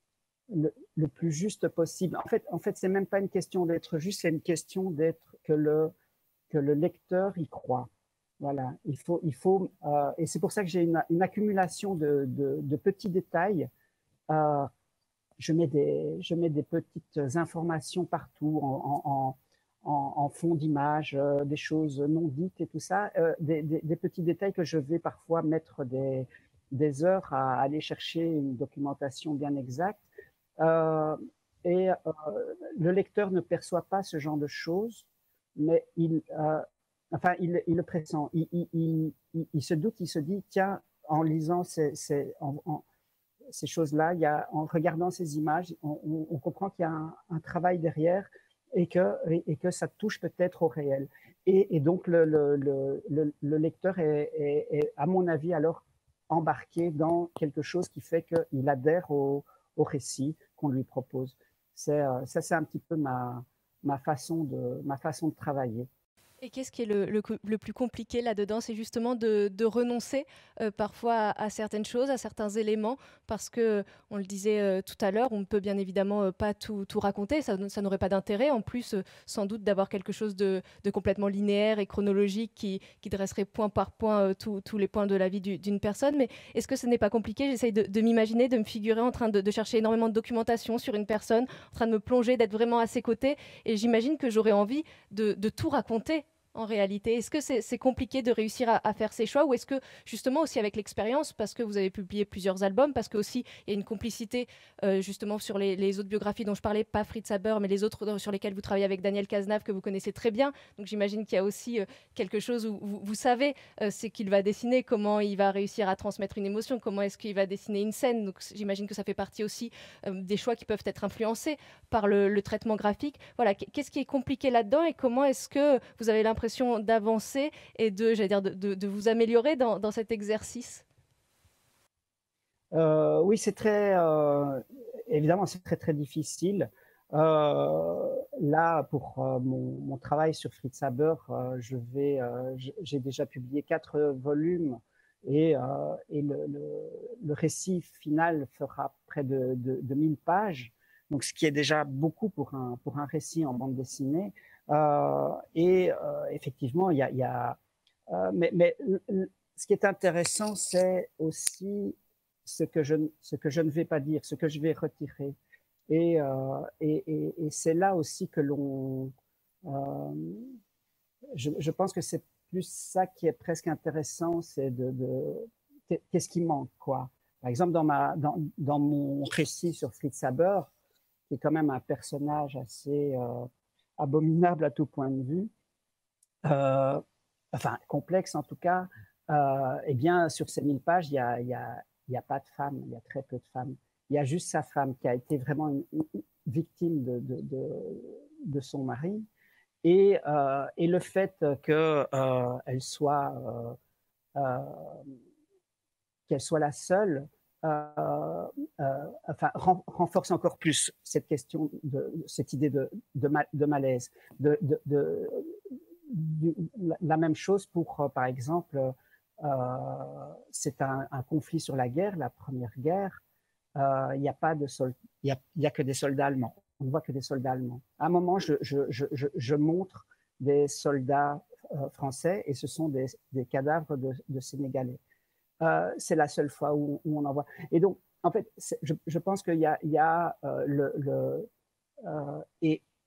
le, le plus juste possible. En fait, en fait c'est même pas une question d'être juste, c'est une question d'être que le, que le lecteur y croit. Voilà, il faut, il faut euh, et c'est pour ça que j'ai une, une accumulation de, de, de petits détails. Euh, je, mets des, je mets des petites informations partout en, en, en, en fond d'image, euh, des choses non dites et tout ça, euh, des, des, des petits détails que je vais parfois mettre des, des heures à aller chercher une documentation bien exacte. Euh, et euh, le lecteur ne perçoit pas ce genre de choses, mais il, euh, enfin, il, il le pressent. Il, il, il, il, il se doute, il se dit, tiens, en lisant ces, ces, en, en, ces choses-là, il y a, en regardant ces images, on, on, on comprend qu'il y a un, un travail derrière et que, et, et que ça touche peut-être au réel. Et, et donc, le, le, le, le, le lecteur est, est, est, à mon avis, alors embarqué dans quelque chose qui fait qu'il adhère au, au récit qu'on lui propose. C'est, ça, c'est un petit peu ma, ma, façon de, ma façon de travailler. Et qu'est-ce qui est le, le, le plus compliqué là-dedans? C'est justement de, de renoncer euh, parfois à, à certaines choses, à certains éléments, parce que, on le disait euh, tout à l'heure, on ne peut bien évidemment euh, pas tout, tout raconter, ça, ça n'aurait pas d'intérêt. En plus, euh, sans doute d'avoir quelque chose de, de complètement linéaire et chronologique qui, qui dresserait point par point euh, tous les points de la vie du, d'une personne. Mais est-ce que ce n'est pas compliqué? J'essaye de, de m'imaginer, de me figurer en train de, de chercher énormément de documentation sur une personne, en train de me plonger, d'être vraiment à ses côtés, et j'imagine que j'aurais envie de, de tout raconter. En réalité, est-ce que c'est c'est compliqué de réussir à, à faire ces choix, ou est-ce que justement aussi avec l'expérience, parce que vous avez publié plusieurs albums, parce que aussi il y a une complicité euh, justement sur les, les autres biographies dont je parlais, pas Fritz Haber, mais les autres sur lesquelles vous travaillez avec Daniel Cazenave que vous connaissez très bien. Donc j'imagine qu'il y a aussi euh, quelque chose où vous, vous savez euh, c'est qu'il va dessiner, comment il va réussir à transmettre une émotion, comment est-ce qu'il va dessiner une scène. Donc j'imagine que ça fait partie aussi euh, des choix qui peuvent être influencés par le, le traitement graphique. Voilà, qu'est-ce qui est compliqué là-dedans et comment est-ce que vous avez l'impression d'avancer et de, j'allais dire, de, de, de vous améliorer dans, dans cet exercice? euh, Oui, c'est très, euh, évidemment, c'est très très difficile. Euh, là, pour euh, mon, mon travail sur Fritz Haber, euh, je vais, euh, j'ai déjà publié quatre volumes et, euh, et le, le, le récit final fera près de, de, de mille pages, donc ce qui est déjà beaucoup pour un, pour un récit en bande dessinée. Euh, et euh, effectivement, il y a, il y a euh, mais, mais ce qui est intéressant, c'est aussi ce que, je, ce que je ne vais pas dire, ce que je vais retirer. Et, euh, et, et, et c'est là aussi que l'on... Euh, je, je pense que c'est plus ça qui est presque intéressant, c'est de, de qu'est-ce qui manque, quoi. Par exemple, dans, ma, dans, dans mon récit sur Fritz Haber, qui est quand même un personnage assez... Euh, abominable à tout point de vue, euh, enfin complexe en tout cas, euh, eh bien sur ces mille pages, il n'y a, y a, y a pas de femme, il y a très peu de femmes. Il y a juste sa femme qui a été vraiment une, une victime de, de, de, de son mari. Et, euh, et le fait qu'elle euh, soit, euh, euh, qu'elle soit la seule, Euh, euh, enfin, ren renforce encore plus cette question, de, cette idée de, de, ma de malaise. De, de, de, de, la même chose pour, euh, par exemple, euh, c'est un, un conflit sur la guerre, la première guerre. Il euh, n'y a pas de soldats, il y a, y a que des soldats allemands. On ne voit que des soldats allemands. À un moment, je, je, je, je, je montre des soldats euh, français et ce sont des, des cadavres de, de Sénégalais. Euh, c'est la seule fois où, où on en voit. Et donc, en fait, je, je pense qu'il y a, il y a euh, le... le euh, et,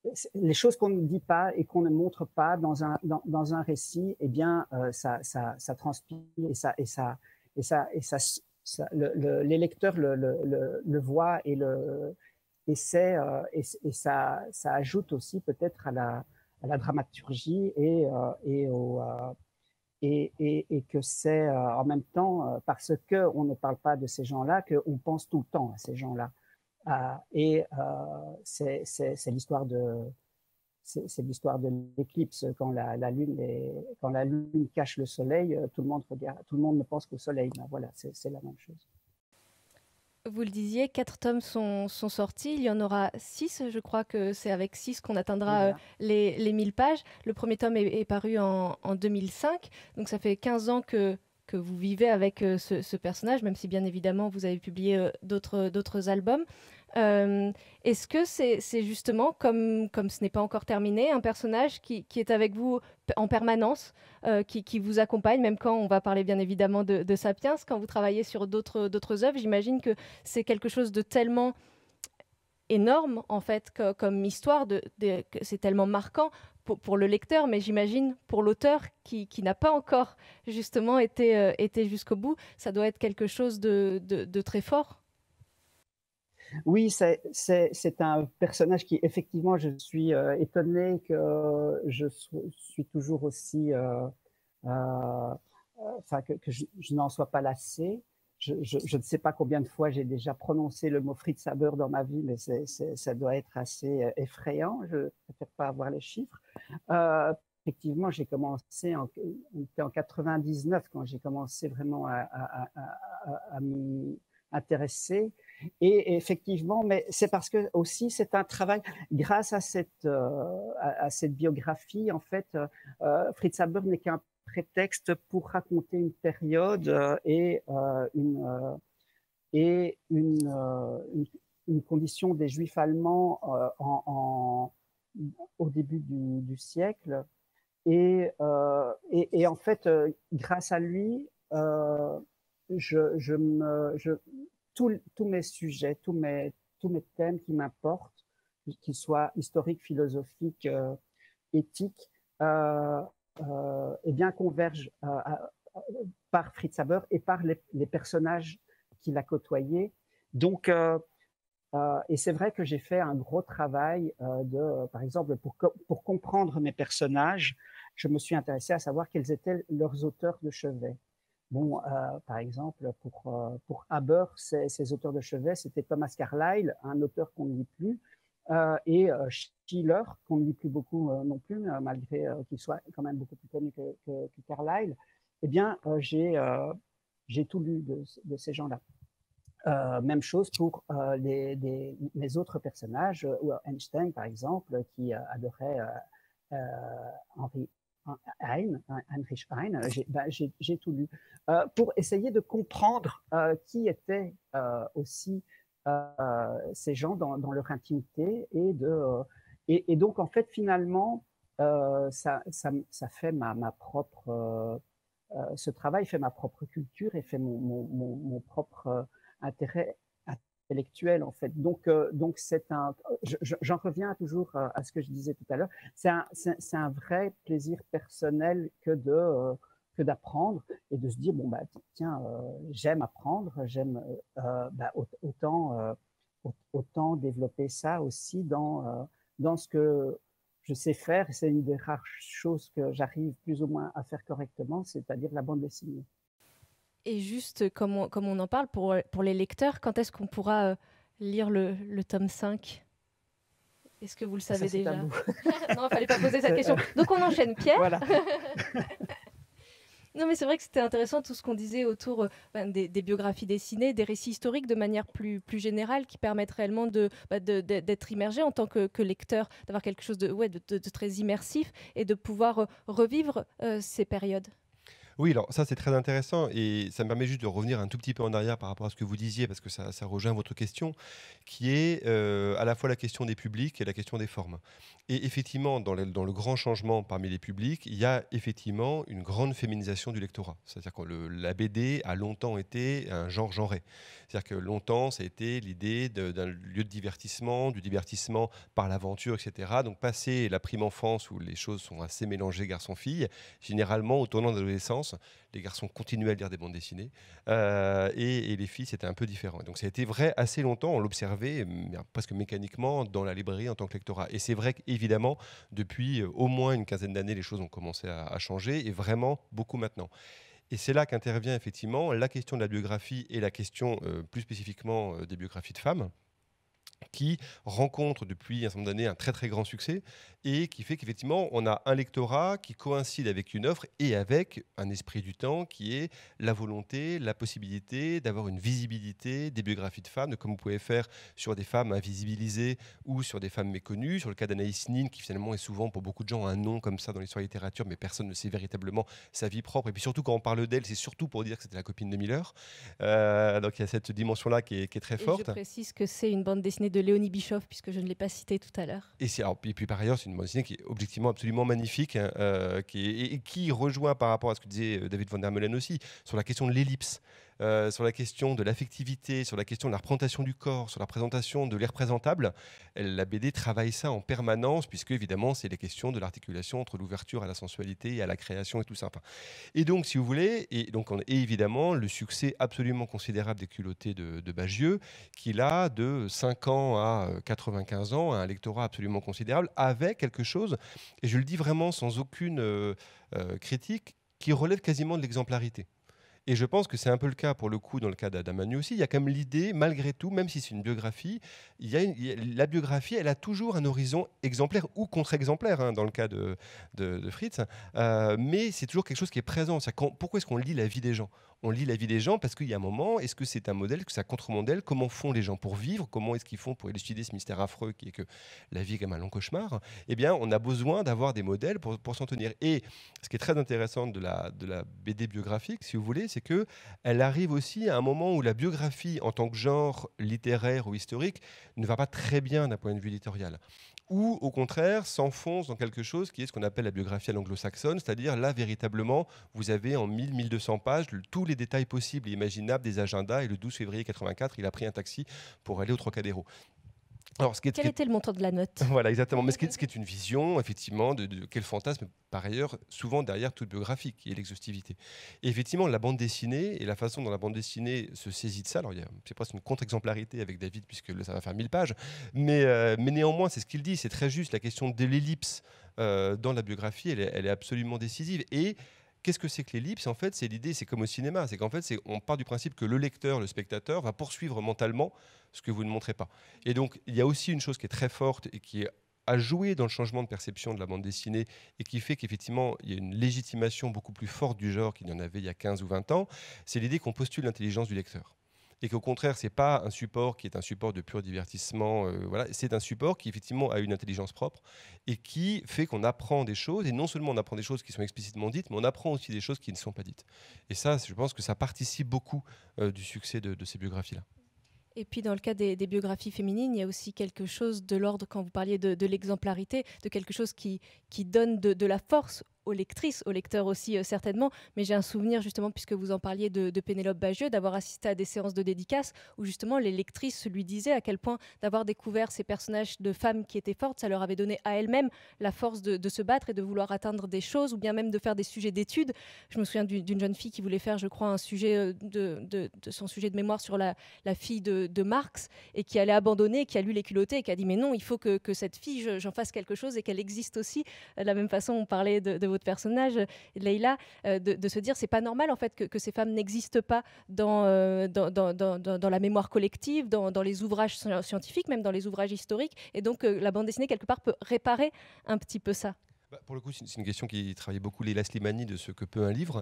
les choses qu'on ne dit pas et qu'on ne montre pas dans un, dans, dans un récit, eh bien, euh, ça, ça, ça transpire et ça, et ça, et ça, et ça, ça le, le, les lecteurs le, le, le, le voient et le, et c'est, euh, et, et ça, ça ajoute aussi peut-être à la, à la dramaturgie et, euh, et au, euh, et, et, et que c'est euh, en même temps euh, parce que on ne parle pas de ces gens-là qu'on pense tout le temps à ces gens-là. Euh, et euh, c'est, c'est, c'est l'histoire de c'est, c'est l'histoire de l'éclipse quand la, la lune est, quand la lune cache le soleil, tout le monde regarde, tout le monde ne pense qu'au soleil. Ben voilà, c'est, c'est la même chose. Vous le disiez, quatre tomes sont, sont sortis. Il y en aura six. Je crois que c'est avec six qu'on atteindra voilà. euh, les, les mille pages. Le premier tome est, est paru en, en deux mille cinq. Donc ça fait quinze ans que, que vous vivez avec euh, ce, ce personnage, même si bien évidemment vous avez publié euh, d'autres, d'autres albums. Euh, est-ce que c'est, c'est justement, comme, comme ce n'est pas encore terminé, un personnage qui, qui est avec vous en permanence, euh, qui, qui vous accompagne, même quand on va parler bien évidemment de, de Sapiens, quand vous travaillez sur d'autres, d'autres œuvres, j'imagine que c'est quelque chose de tellement énorme, en fait, que, comme histoire, de, de, que c'est tellement marquant pour, pour le lecteur, mais j'imagine pour l'auteur qui, qui n'a pas encore justement été, euh, été jusqu'au bout, ça doit être quelque chose de, de, de très fort. Oui, c'est, c'est, c'est un personnage qui, effectivement, je suis euh, étonné que je suis toujours aussi, euh, euh, enfin, que, que je, je n'en sois pas lassé. Je, je, je ne sais pas combien de fois j'ai déjà prononcé le mot Fritz Haber dans ma vie, mais c'est, c'est, ça doit être assez effrayant. Je ne préfère pas avoir les chiffres. Euh, effectivement, j'ai commencé, en, on était en quatre-vingt-dix-neuf quand j'ai commencé vraiment à, à, à, à, à m'y intéresser. Et effectivement, mais c'est parce que aussi c'est un travail, grâce à cette, euh, à, à cette biographie, en fait, euh, Fritz Haber n'est qu'un prétexte pour raconter une période euh, et, euh, une, euh, et une, euh, une, une condition des Juifs allemands euh, en, en, au début du, du siècle. Et, euh, et, et en fait, euh, grâce à lui, euh, je, je me... Je, Tous, tous mes sujets, tous mes, tous mes thèmes qui m'importent, qu'ils soient historiques, philosophiques, euh, éthiques, euh, euh, eh bien convergent euh, à, à, par Fritz Haber et par les, les personnages qu'il a côtoyés. Donc, euh, euh, et c'est vrai que j'ai fait un gros travail euh, de, euh, par exemple, pour, pour comprendre mes personnages, je me suis intéressé à savoir quels étaient leurs auteurs de chevet. Bon, euh, par exemple, pour, euh, pour Haber, ses, ses auteurs de chevet, c'était Thomas Carlyle, un auteur qu'on ne lit plus, euh, et euh, Schiller, qu'on ne lit plus beaucoup euh, non plus, euh, malgré euh, qu'il soit quand même beaucoup plus connu que, que, que Carlyle. Eh bien, euh, j'ai, euh, j'ai tout lu de, de ces gens-là. Euh, même chose pour euh, les, les, les autres personnages, ou Einstein, par exemple, qui euh, adorait euh, euh, Henri Heine, Heinrich Heine, j'ai, ben, j'ai, j'ai tout lu, euh, pour essayer de comprendre euh, qui étaient euh, aussi euh, ces gens dans, dans leur intimité, et, de, euh, et, et donc en fait finalement euh, ça, ça, ça fait ma, ma propre, euh, euh, ce travail fait ma propre culture et fait mon, mon, mon, mon propre euh, intérêt intellectuel en fait. Donc, euh, donc c'est un, je, j'en reviens toujours à ce que je disais tout à l'heure, c'est un, c'est, c'est un vrai plaisir personnel que de euh, que d'apprendre et de se dire bon bah tiens euh, j'aime apprendre, j'aime euh, bah, autant euh, autant développer ça aussi dans euh, dans ce que je sais faire. C'est une des rares choses que j'arrive plus ou moins à faire correctement, c'est-à-dire la bande dessinée. Et juste comme on, comme on en parle, pour, pour les lecteurs, quand est-ce qu'on pourra euh, lire le, le tome cinq ? Est-ce que vous le savez ça, déjà ? Non, il ne fallait pas poser cette question. Donc on enchaîne, Pierre. Voilà. Non, mais c'est vrai que c'était intéressant tout ce qu'on disait autour euh, ben, des, des biographies dessinées, des récits historiques de manière plus, plus générale, qui permettent réellement de, bah, de, de, d'être immergé en tant que, que lecteur, d'avoir quelque chose de, ouais, de, de, de très immersif et de pouvoir euh, revivre euh, ces périodes. Oui, alors ça c'est très intéressant et ça me permet juste de revenir un tout petit peu en arrière par rapport à ce que vous disiez parce que ça, ça rejoint votre question qui est euh, à la fois la question des publics et la question des formes. Et effectivement, dans le, dans le grand changement parmi les publics, il y a effectivement une grande féminisation du lectorat. C'est-à-dire que le- la B D a longtemps été un genre genré. C'est-à-dire que longtemps, ça a été l'idée de- d'un lieu de divertissement, du divertissement par l'aventure, et cetera. Donc passer la prime enfance où les choses sont assez mélangées garçons-filles, généralement au tournant de l'adolescence, les garçons continuaient à lire des bandes dessinées euh, et, et les filles c'était un peu différent. Et donc ça a été vrai assez longtemps, on l'observait mais presque mécaniquement dans la librairie en tant que lectorat. Et c'est vrai qu'évidemment, depuis euh, au moins une quinzaine d'années, les choses ont commencé à, à changer et vraiment beaucoup maintenant. Et c'est là qu'intervient effectivement la question de la biographie et la question euh, plus spécifiquement euh, des biographies de femmes qui rencontre depuis un certain nombre d'années un très très grand succès et qui fait qu'effectivement on a un lectorat qui coïncide avec une offre et avec un esprit du temps qui est la volonté, la possibilité d'avoir une visibilité des biographies de femmes, de comme vous pouvez faire sur des femmes invisibilisées ou sur des femmes méconnues, sur le cas d'Anaïs Nin qui finalement est souvent pour beaucoup de gens un nom comme ça dans l'histoire de la littérature mais personne ne sait véritablement sa vie propre et puis surtout quand on parle d'elle c'est surtout pour dire que c'était la copine de Miller. Euh, donc il y a cette dimension là qui est, qui est très Et forte. je précise que c'est une bande dessinée de Léonie Bischoff, puisque je ne l'ai pas citée tout à l'heure. Et, alors, et puis par ailleurs, c'est une bande dessinée qui est objectivement absolument magnifique, hein, euh, qui est, et, et qui rejoint par rapport à ce que disait euh, David von der Meulen aussi, sur la question de l'ellipse, euh, sur la question de l'affectivité, sur la question de la représentation du corps, sur la présentation de l'irreprésentable. La B D travaille ça en permanence, puisque évidemment, c'est les questions de l'articulation entre l'ouverture à la sensualité et à la création et tout ça. Enfin, et donc, si vous voulez, et, donc on, et évidemment, le succès absolument considérable des culottés de, de Bagieux, qui là, de cinq ans à quatre-vingt-quinze ans, a un lectorat absolument considérable, avec quelque chose, et je le dis vraiment sans aucune euh, euh, critique, qui relève quasiment de l'exemplarité. Et je pense que c'est un peu le cas, pour le coup, dans le cas d'Adam Manu aussi. Il y a quand même l'idée, malgré tout, même si c'est une biographie, il y a une- il y a- la biographie, elle a toujours un horizon exemplaire ou contre-exemplaire, hein, dans le cas de, de- de Fritz. Euh, mais c'est toujours quelque chose qui est présent. C'est quand- pourquoi est-ce qu'on lit la vie des gens? On lit la vie des gens parce qu'il y a un moment, est-ce que c'est un modèle, est-ce que c'est un contre-modèle? Comment font les gens pour vivre? Comment est-ce qu'ils font pour élucider ce mystère affreux qui est que la vie est comme un long cauchemar? Eh bien, on a besoin d'avoir des modèles pour, pour s'en tenir. Et ce qui est très intéressant de la, de la B D biographique, si vous voulez, c'est que elle arrive aussi à un moment où la biographie, en tant que genre littéraire ou historique, ne va pas très bien d'un point de vue éditorial. Ou au contraire s'enfonce dans quelque chose qui est ce qu'on appelle la biographie à l'anglo-saxonne, c'est-à-dire là véritablement vous avez en mille à mille deux cents pages le- tous les détails possibles et imaginables des agendas et le douze février quatre-vingt-quatre il a pris un taxi pour aller au Trocadéro. Alors, ce qui est, ce Quel qui est- était le montant de la note? voilà, exactement. Mais ce qui est, ce qui est une vision, effectivement, de, de quel fantasme, par ailleurs, souvent derrière toute biographie, qui est l'exhaustivité. Et effectivement, la bande dessinée et la façon dont la bande dessinée se saisit de ça, alors il y a- c'est presque une contre-exemplarité avec David, puisque là, ça va faire mille pages, mais, euh, mais néanmoins, c'est ce qu'il dit, c'est très juste, la question de l'ellipse euh, dans la biographie, elle est, elle est absolument décisive. Et qu'est-ce que c'est que l'ellipse? En fait, c'est l'idée, c'est comme au cinéma, c'est qu'en fait, c'est, on part du principe que le lecteur, le spectateur, va poursuivre mentalement ce que vous ne montrez pas. Et donc, il y a aussi une chose qui est très forte et qui est à jouer dans le changement de perception de la bande dessinée et qui fait qu'effectivement, il y a une légitimation beaucoup plus forte du genre qu'il y en avait il y a quinze ou vingt ans, c'est l'idée qu'on postule l'intelligence du lecteur. Et qu'au contraire, ce n'est pas un support qui est un support de pur divertissement, euh, voilà, c'est un support qui effectivement a une intelligence propre et qui fait qu'on apprend des choses, et non seulement on apprend des choses qui sont explicitement dites, mais on apprend aussi des choses qui ne sont pas dites. Et ça, je pense que ça participe beaucoup euh, du succès de, de ces biographies-là. Et puis dans le cas des, des biographies féminines, il y a aussi quelque chose de l'ordre, quand vous parliez de, de l'exemplarité, de quelque chose qui, qui donne de, de la force aux lectrices, aux lecteurs aussi euh, certainement. Mais j'ai un souvenir justement, puisque vous en parliez de, de Pénélope Bagieux, d'avoir assisté à des séances de dédicaces où justement les lectrices lui disaient à quel point d'avoir découvert ces personnages de femmes qui étaient fortes, ça leur avait donné à elles-mêmes la force de, de se battre et de vouloir atteindre des choses, ou bien même de faire des sujets d'études. Je me souviens d'une, d'une jeune fille qui voulait faire, je crois, un sujet euh, de, de, de son sujet de mémoire sur la, la fille de, de Marx, et qui allait abandonner, qui a lu Les Culottés et qui a dit mais non, il faut que, que cette fille, je, j'en fasse quelque chose et qu'elle existe aussi. De la même façon, on parlait de, de votre personnage, Leïla, euh, de, de se dire c'est pas normal en fait que, que ces femmes n'existent pas dans, euh, dans, dans, dans, dans la mémoire collective, dans, dans les ouvrages scientifiques, même dans les ouvrages historiques. Et donc euh, la bande dessinée quelque part peut réparer un petit peu ça. Bah, pour le coup, c'est une question qui travaillait beaucoup Leila Slimani de ce que peut un livre.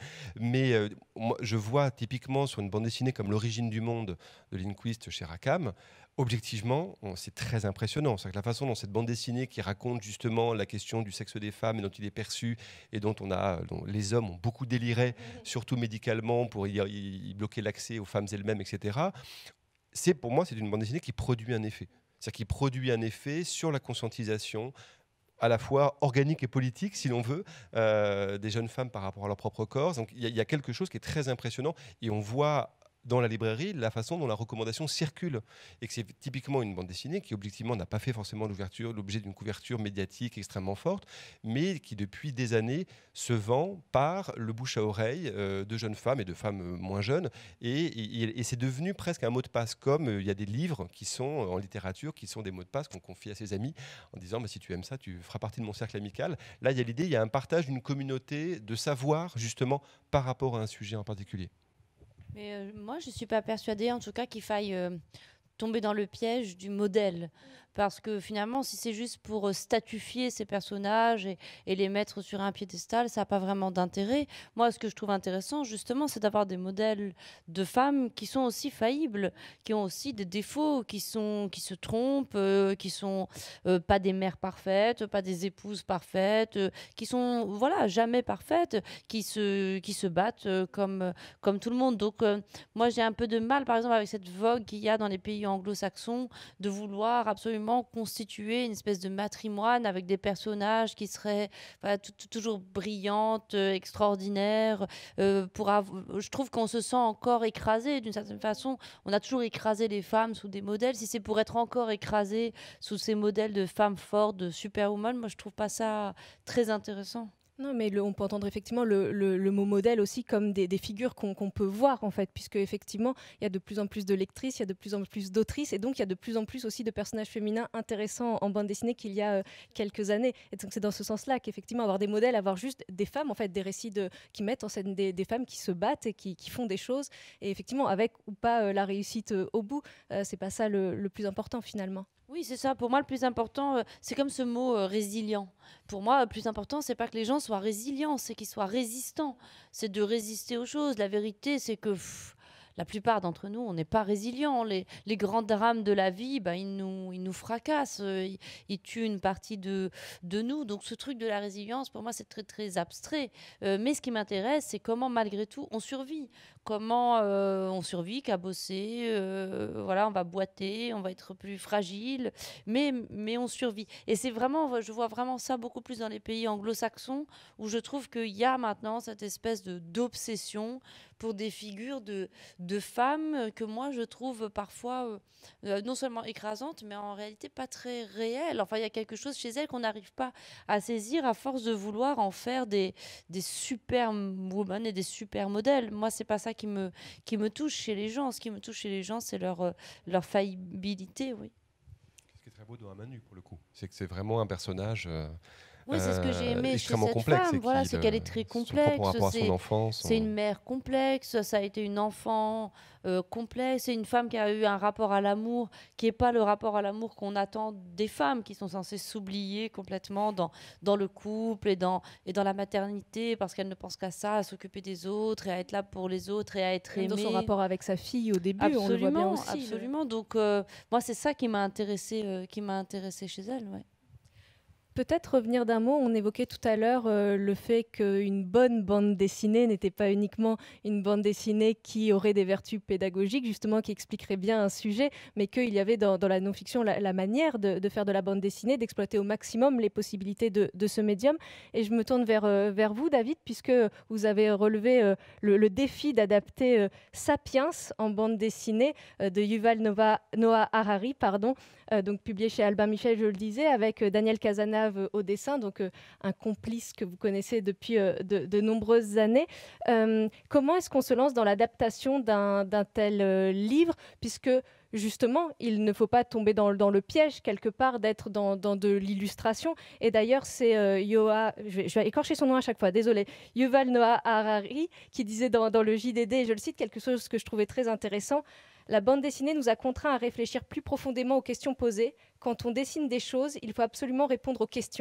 Mais euh, moi, je vois typiquement sur une bande dessinée comme L'origine du monde de Lindquist chez Rackham, objectivement, c'est très impressionnant. C'est que la façon dont cette bande dessinée qui raconte justement la question du sexe des femmes et dont il est perçu et dont, on a, dont les hommes ont beaucoup déliré, surtout médicalement, pour y, y bloquer l'accès aux femmes elles-mêmes, et cetera. C'est, pour moi, c'est une bande dessinée qui produit un effet. C'est-à-dire qui produit un effet sur la conscientisation à la fois organique et politique, si l'on veut, euh, des jeunes femmes par rapport à leur propre corps. Donc il y, y a quelque chose qui est très impressionnant et on voit dans la librairie la façon dont la recommandation circule et que c'est typiquement une bande dessinée qui objectivement n'a pas fait forcément l'ouverture, l'objet d'une couverture médiatique extrêmement forte, mais qui depuis des années se vend par le bouche à oreille euh, de jeunes femmes et de femmes euh, moins jeunes et, et, et c'est devenu presque un mot de passe, comme euh, il y a des livres qui sont en littérature qui sont des mots de passe qu'on confie à ses amis en disant bah, si tu aimes ça tu feras partie de mon cercle amical. Là il y a l'idée, il y a un partage d'une communauté de savoir justement par rapport à un sujet en particulier. Mais euh, moi, je ne suis pas persuadée, en tout cas, qu'il faille euh, tomber dans le piège du modèle. Parce que finalement, si c'est juste pour euh, statufier ces personnages et, et les mettre sur un piédestal, ça n'a pas vraiment d'intérêt. Moi, ce que je trouve intéressant, justement, c'est d'avoir des modèles de femmes qui sont aussi faillibles, qui ont aussi des défauts, qui, sont, qui se trompent, euh, qui ne sont euh, pas des mères parfaites, pas des épouses parfaites, euh, qui sont voilà, jamais parfaites, qui se, qui se battent euh, comme, comme tout le monde. Donc, euh, moi, j'ai un peu de mal, par exemple, avec cette vogue qu'il y a dans les pays anglo-saxons, de vouloir absolument constituer une espèce de matrimoine avec des personnages qui seraient voilà, toujours brillantes, euh, extraordinaires. Euh, pour av- je trouve qu'on se sent encore écrasé d'une certaine façon. On a toujours écrasé les femmes sous des modèles. Si c'est pour être encore écrasé sous ces modèles de femmes fortes, de superwoman, moi je trouve pas ça très intéressant. Non, mais le, on peut entendre effectivement le, le, le mot modèle aussi comme des, des figures qu'on qu'on peut voir, en fait, puisque effectivement, il y a de plus en plus de lectrices, il y a de plus en plus d'autrices, et donc il y a de plus en plus aussi de personnages féminins intéressants en bande dessinée qu'il y a euh, quelques années. Et donc c'est dans ce sens-là qu'effectivement, avoir des modèles, avoir juste des femmes, en fait, des récits de, qui mettent en scène des, des femmes qui se battent et qui, qui font des choses, et effectivement, avec ou pas euh, la réussite euh, au bout, euh, c'est pas ça le, le plus important finalement. Oui, c'est ça. Pour moi, le plus important, euh, c'est comme ce mot euh, résilient. Pour moi, le plus important, c'est pas que les gens soient résilients, c'est qu'ils soient résistants. C'est de résister aux choses. La vérité, c'est que pff, la plupart d'entre nous, on n'est pas résilients. Les, les grands drames de la vie, ben, ils, nous, ils nous fracassent. euh, Ils, ils tuent une partie de, de nous. Donc, ce truc de la résilience, pour moi, c'est très, très abstrait. Euh, mais ce qui m'intéresse, c'est comment, malgré tout, on survit. Comment euh, on survit, qu'à bosser, euh, voilà, on va boiter, on va être plus fragile, mais, mais on survit. Et c'est vraiment, je vois vraiment ça beaucoup plus dans les pays anglo-saxons, où je trouve qu'il y a maintenant cette espèce de, d'obsession pour des figures de, de femmes que moi je trouve parfois euh, non seulement écrasantes, mais en réalité pas très réelles. Enfin, il y a quelque chose chez elles qu'on n'arrive pas à saisir à force de vouloir en faire des, des super women et des super modèles. Moi, c'est pas ça qui me, qui me touche chez les gens. Ce qui me touche chez les gens, c'est leur, euh, leur faillibilité, oui. Ce qui est très beau dans Un Manu, pour le coup, c'est que c'est vraiment un personnage... Euh Oui, c'est ce que j'ai aimé euh, chez cette complexe, femme. Voilà, c'est qu'elle est très complexe. C'est son... c'est une mère complexe. Ça a été une enfant euh, complexe. C'est une femme qui a eu un rapport à l'amour qui n'est pas le rapport à l'amour qu'on attend des femmes qui sont censées s'oublier complètement dans, dans le couple et dans, et dans la maternité parce qu'elle ne pense qu'à ça, à s'occuper des autres et à être là pour les autres et à être aimée. Dans son rapport avec sa fille au début, absolument, on le voit bien aussi. Absolument. Le... Donc, euh, moi, c'est ça qui m'a intéressée, euh, qui m'a intéressée chez elle. Ouais. Peut-être revenir d'un mot, on évoquait tout à l'heure euh, le fait qu'une bonne bande dessinée n'était pas uniquement une bande dessinée qui aurait des vertus pédagogiques, justement qui expliquerait bien un sujet, mais qu'il y avait dans, dans la non-fiction la, la manière de, de faire de la bande dessinée, d'exploiter au maximum les possibilités de, de ce médium. Et je me tourne vers, euh, vers vous, David, puisque vous avez relevé euh, le, le défi d'adapter euh, Sapiens en bande dessinée euh, de Yuval Noah, Noah Harari, pardon, euh, donc publié chez Albin Michel, je le disais, avec euh, Daniel Casanave au dessin, donc euh, un complice que vous connaissez depuis euh, de, de nombreuses années. Euh, comment est-ce qu'on se lance dans l'adaptation d'un, d'un tel euh, livre, puisque justement, il ne faut pas tomber dans, dans le piège quelque part d'être dans, dans de l'illustration. Et d'ailleurs, c'est euh, Yoa, je vais, je vais écorcher son nom à chaque fois, désolé, Yuval Noah Harari, qui disait dans, dans le J D D, et je le cite, quelque chose que je trouvais très intéressant: la bande dessinée nous a contraints à réfléchir plus profondément aux questions posées. Quand on dessine des choses, il faut absolument répondre aux questions.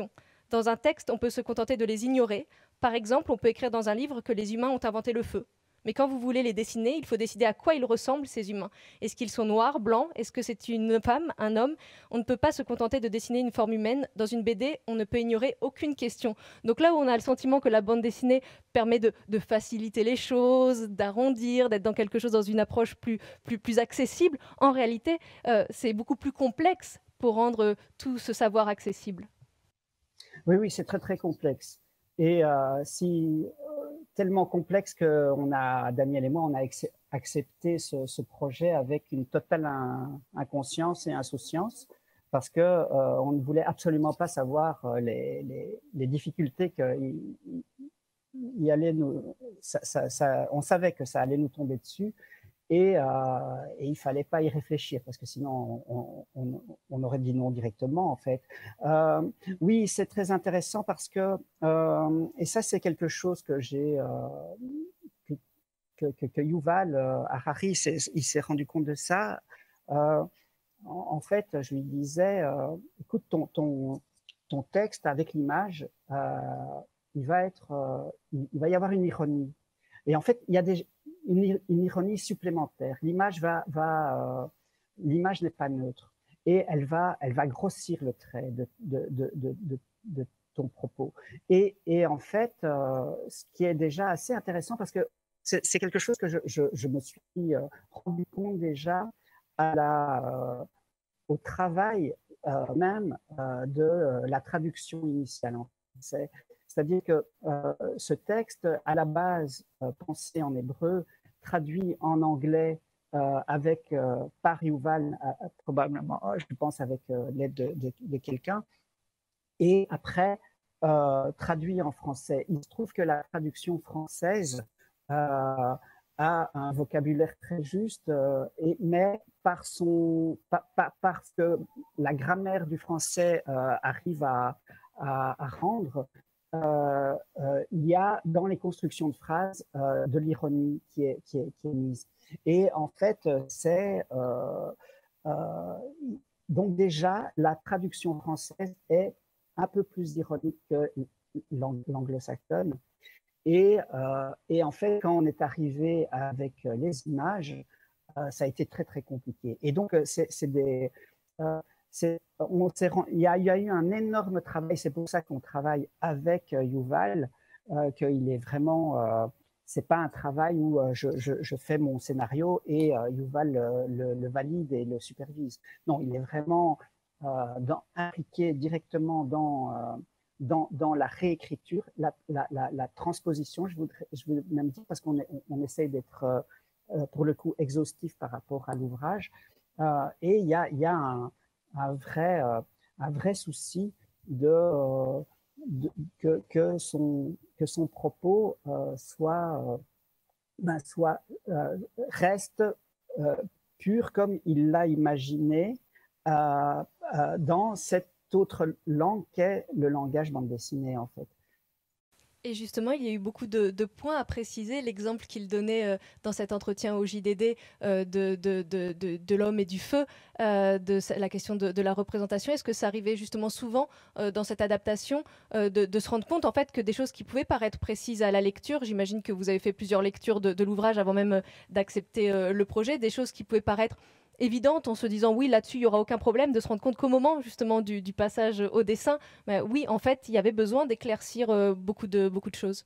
Dans un texte, on peut se contenter de les ignorer. Par exemple, on peut écrire dans un livre que les humains ont inventé le feu. Mais quand vous voulez les dessiner, il faut décider à quoi ils ressemblent, ces humains. Est-ce qu'ils sont noirs, blancs? Est-ce que c'est une femme, un homme? On ne peut pas se contenter de dessiner une forme humaine. Dans une B D, on ne peut ignorer aucune question. Donc là où on a le sentiment que la bande dessinée permet de, de faciliter les choses, d'arrondir, d'être dans quelque chose, dans une approche plus, plus, plus accessible, en réalité, euh, c'est beaucoup plus complexe pour rendre tout ce savoir accessible. Oui, oui, c'est très, très complexe. Et euh, si... tellement complexe que on a, Daniel et moi, on a accepté ce, ce projet avec une totale inconscience et insouciance parce que euh, on ne voulait absolument pas savoir les, les, les difficultés qu'il il allait nous, ça, ça, ça, on savait que ça allait nous tomber dessus et, euh, et il fallait pas y réfléchir parce que sinon on, on, on aurait dit non directement en fait. Euh, oui, c'est très intéressant parce que euh, et ça c'est quelque chose que j'ai euh, que, que, que Yuval euh, Harari il s'est rendu compte de ça. Euh, en, en fait, je lui disais, euh, écoute ton ton ton texte avec l'image, euh, il va être, euh, il, il va y avoir une ironie. Et en fait, il y a des Une, une ironie supplémentaire. L'image va, va euh, l'image n'est pas neutre et elle va, elle va grossir le trait de, de, de, de, de, de ton propos. Et, et en fait, euh, ce qui est déjà assez intéressant parce que c'est quelque chose que je, je, je me suis euh, rendu compte déjà à la, euh, au travail euh, même euh, de euh, la traduction initiale en français. C'est-à-dire que euh, ce texte, à la base, euh, pensé en hébreu, traduit en anglais euh, avec, euh, par Yuval, euh, probablement, je pense avec euh, l'aide de, de, de quelqu'un, et après, euh, traduit en français. Il se trouve que la traduction française euh, a un vocabulaire très juste, euh, et, mais par son, par, par, parce que la grammaire du français euh, arrive à, à, à rendre, Euh, euh, il y a dans les constructions de phrases euh, de l'ironie qui est, qui, est, qui est mise. Et en fait, c'est... Euh, euh, donc déjà, la traduction française est un peu plus ironique que l'anglo-saxonne. Et, euh, et en fait, quand on est arrivé avec les images, euh, ça a été très, très compliqué. Et donc, c'est des... Euh, On il, y a, il y a eu un énorme travail, c'est pour ça qu'on travaille avec Yuval, euh, qu'il est vraiment, euh, c'est pas un travail où euh, je, je, je fais mon scénario et euh, Yuval le, le, le valide et le supervise. Non, il est vraiment euh, dans, impliqué directement dans, euh, dans, dans la réécriture, la, la, la, la transposition, je voudrais, je veux même dire, parce qu'on on, on essaye d'être euh, pour le coup exhaustif par rapport à l'ouvrage. Euh, et il y a, il y a un un vrai, euh, un vrai souci de, euh, de, que, que, son, que son propos euh, soit, euh, ben, soit euh, reste euh, pur comme il l'a imaginé euh, euh, dans cette autre langue qu'est le langage bande dessinée en fait. Et justement, il y a eu beaucoup de, de points à préciser. L'exemple qu'il donnait euh, dans cet entretien au J D D euh, de, de, de, de, de l'homme et du feu, euh, de la question de, de la représentation, est-ce que ça arrivait justement souvent euh, dans cette adaptation euh, de, de se rendre compte en fait que des choses qui pouvaient paraître précises à la lecture, j'imagine que vous avez fait plusieurs lectures de, de l'ouvrage avant même euh, d'accepter euh, le projet, des choses qui pouvaient paraître évidente en se disant oui là-dessus il y aura aucun problème, de se rendre compte qu'au moment justement du, du passage au dessin, bah, oui en fait il y avait besoin d'éclaircir euh, beaucoup de beaucoup de choses.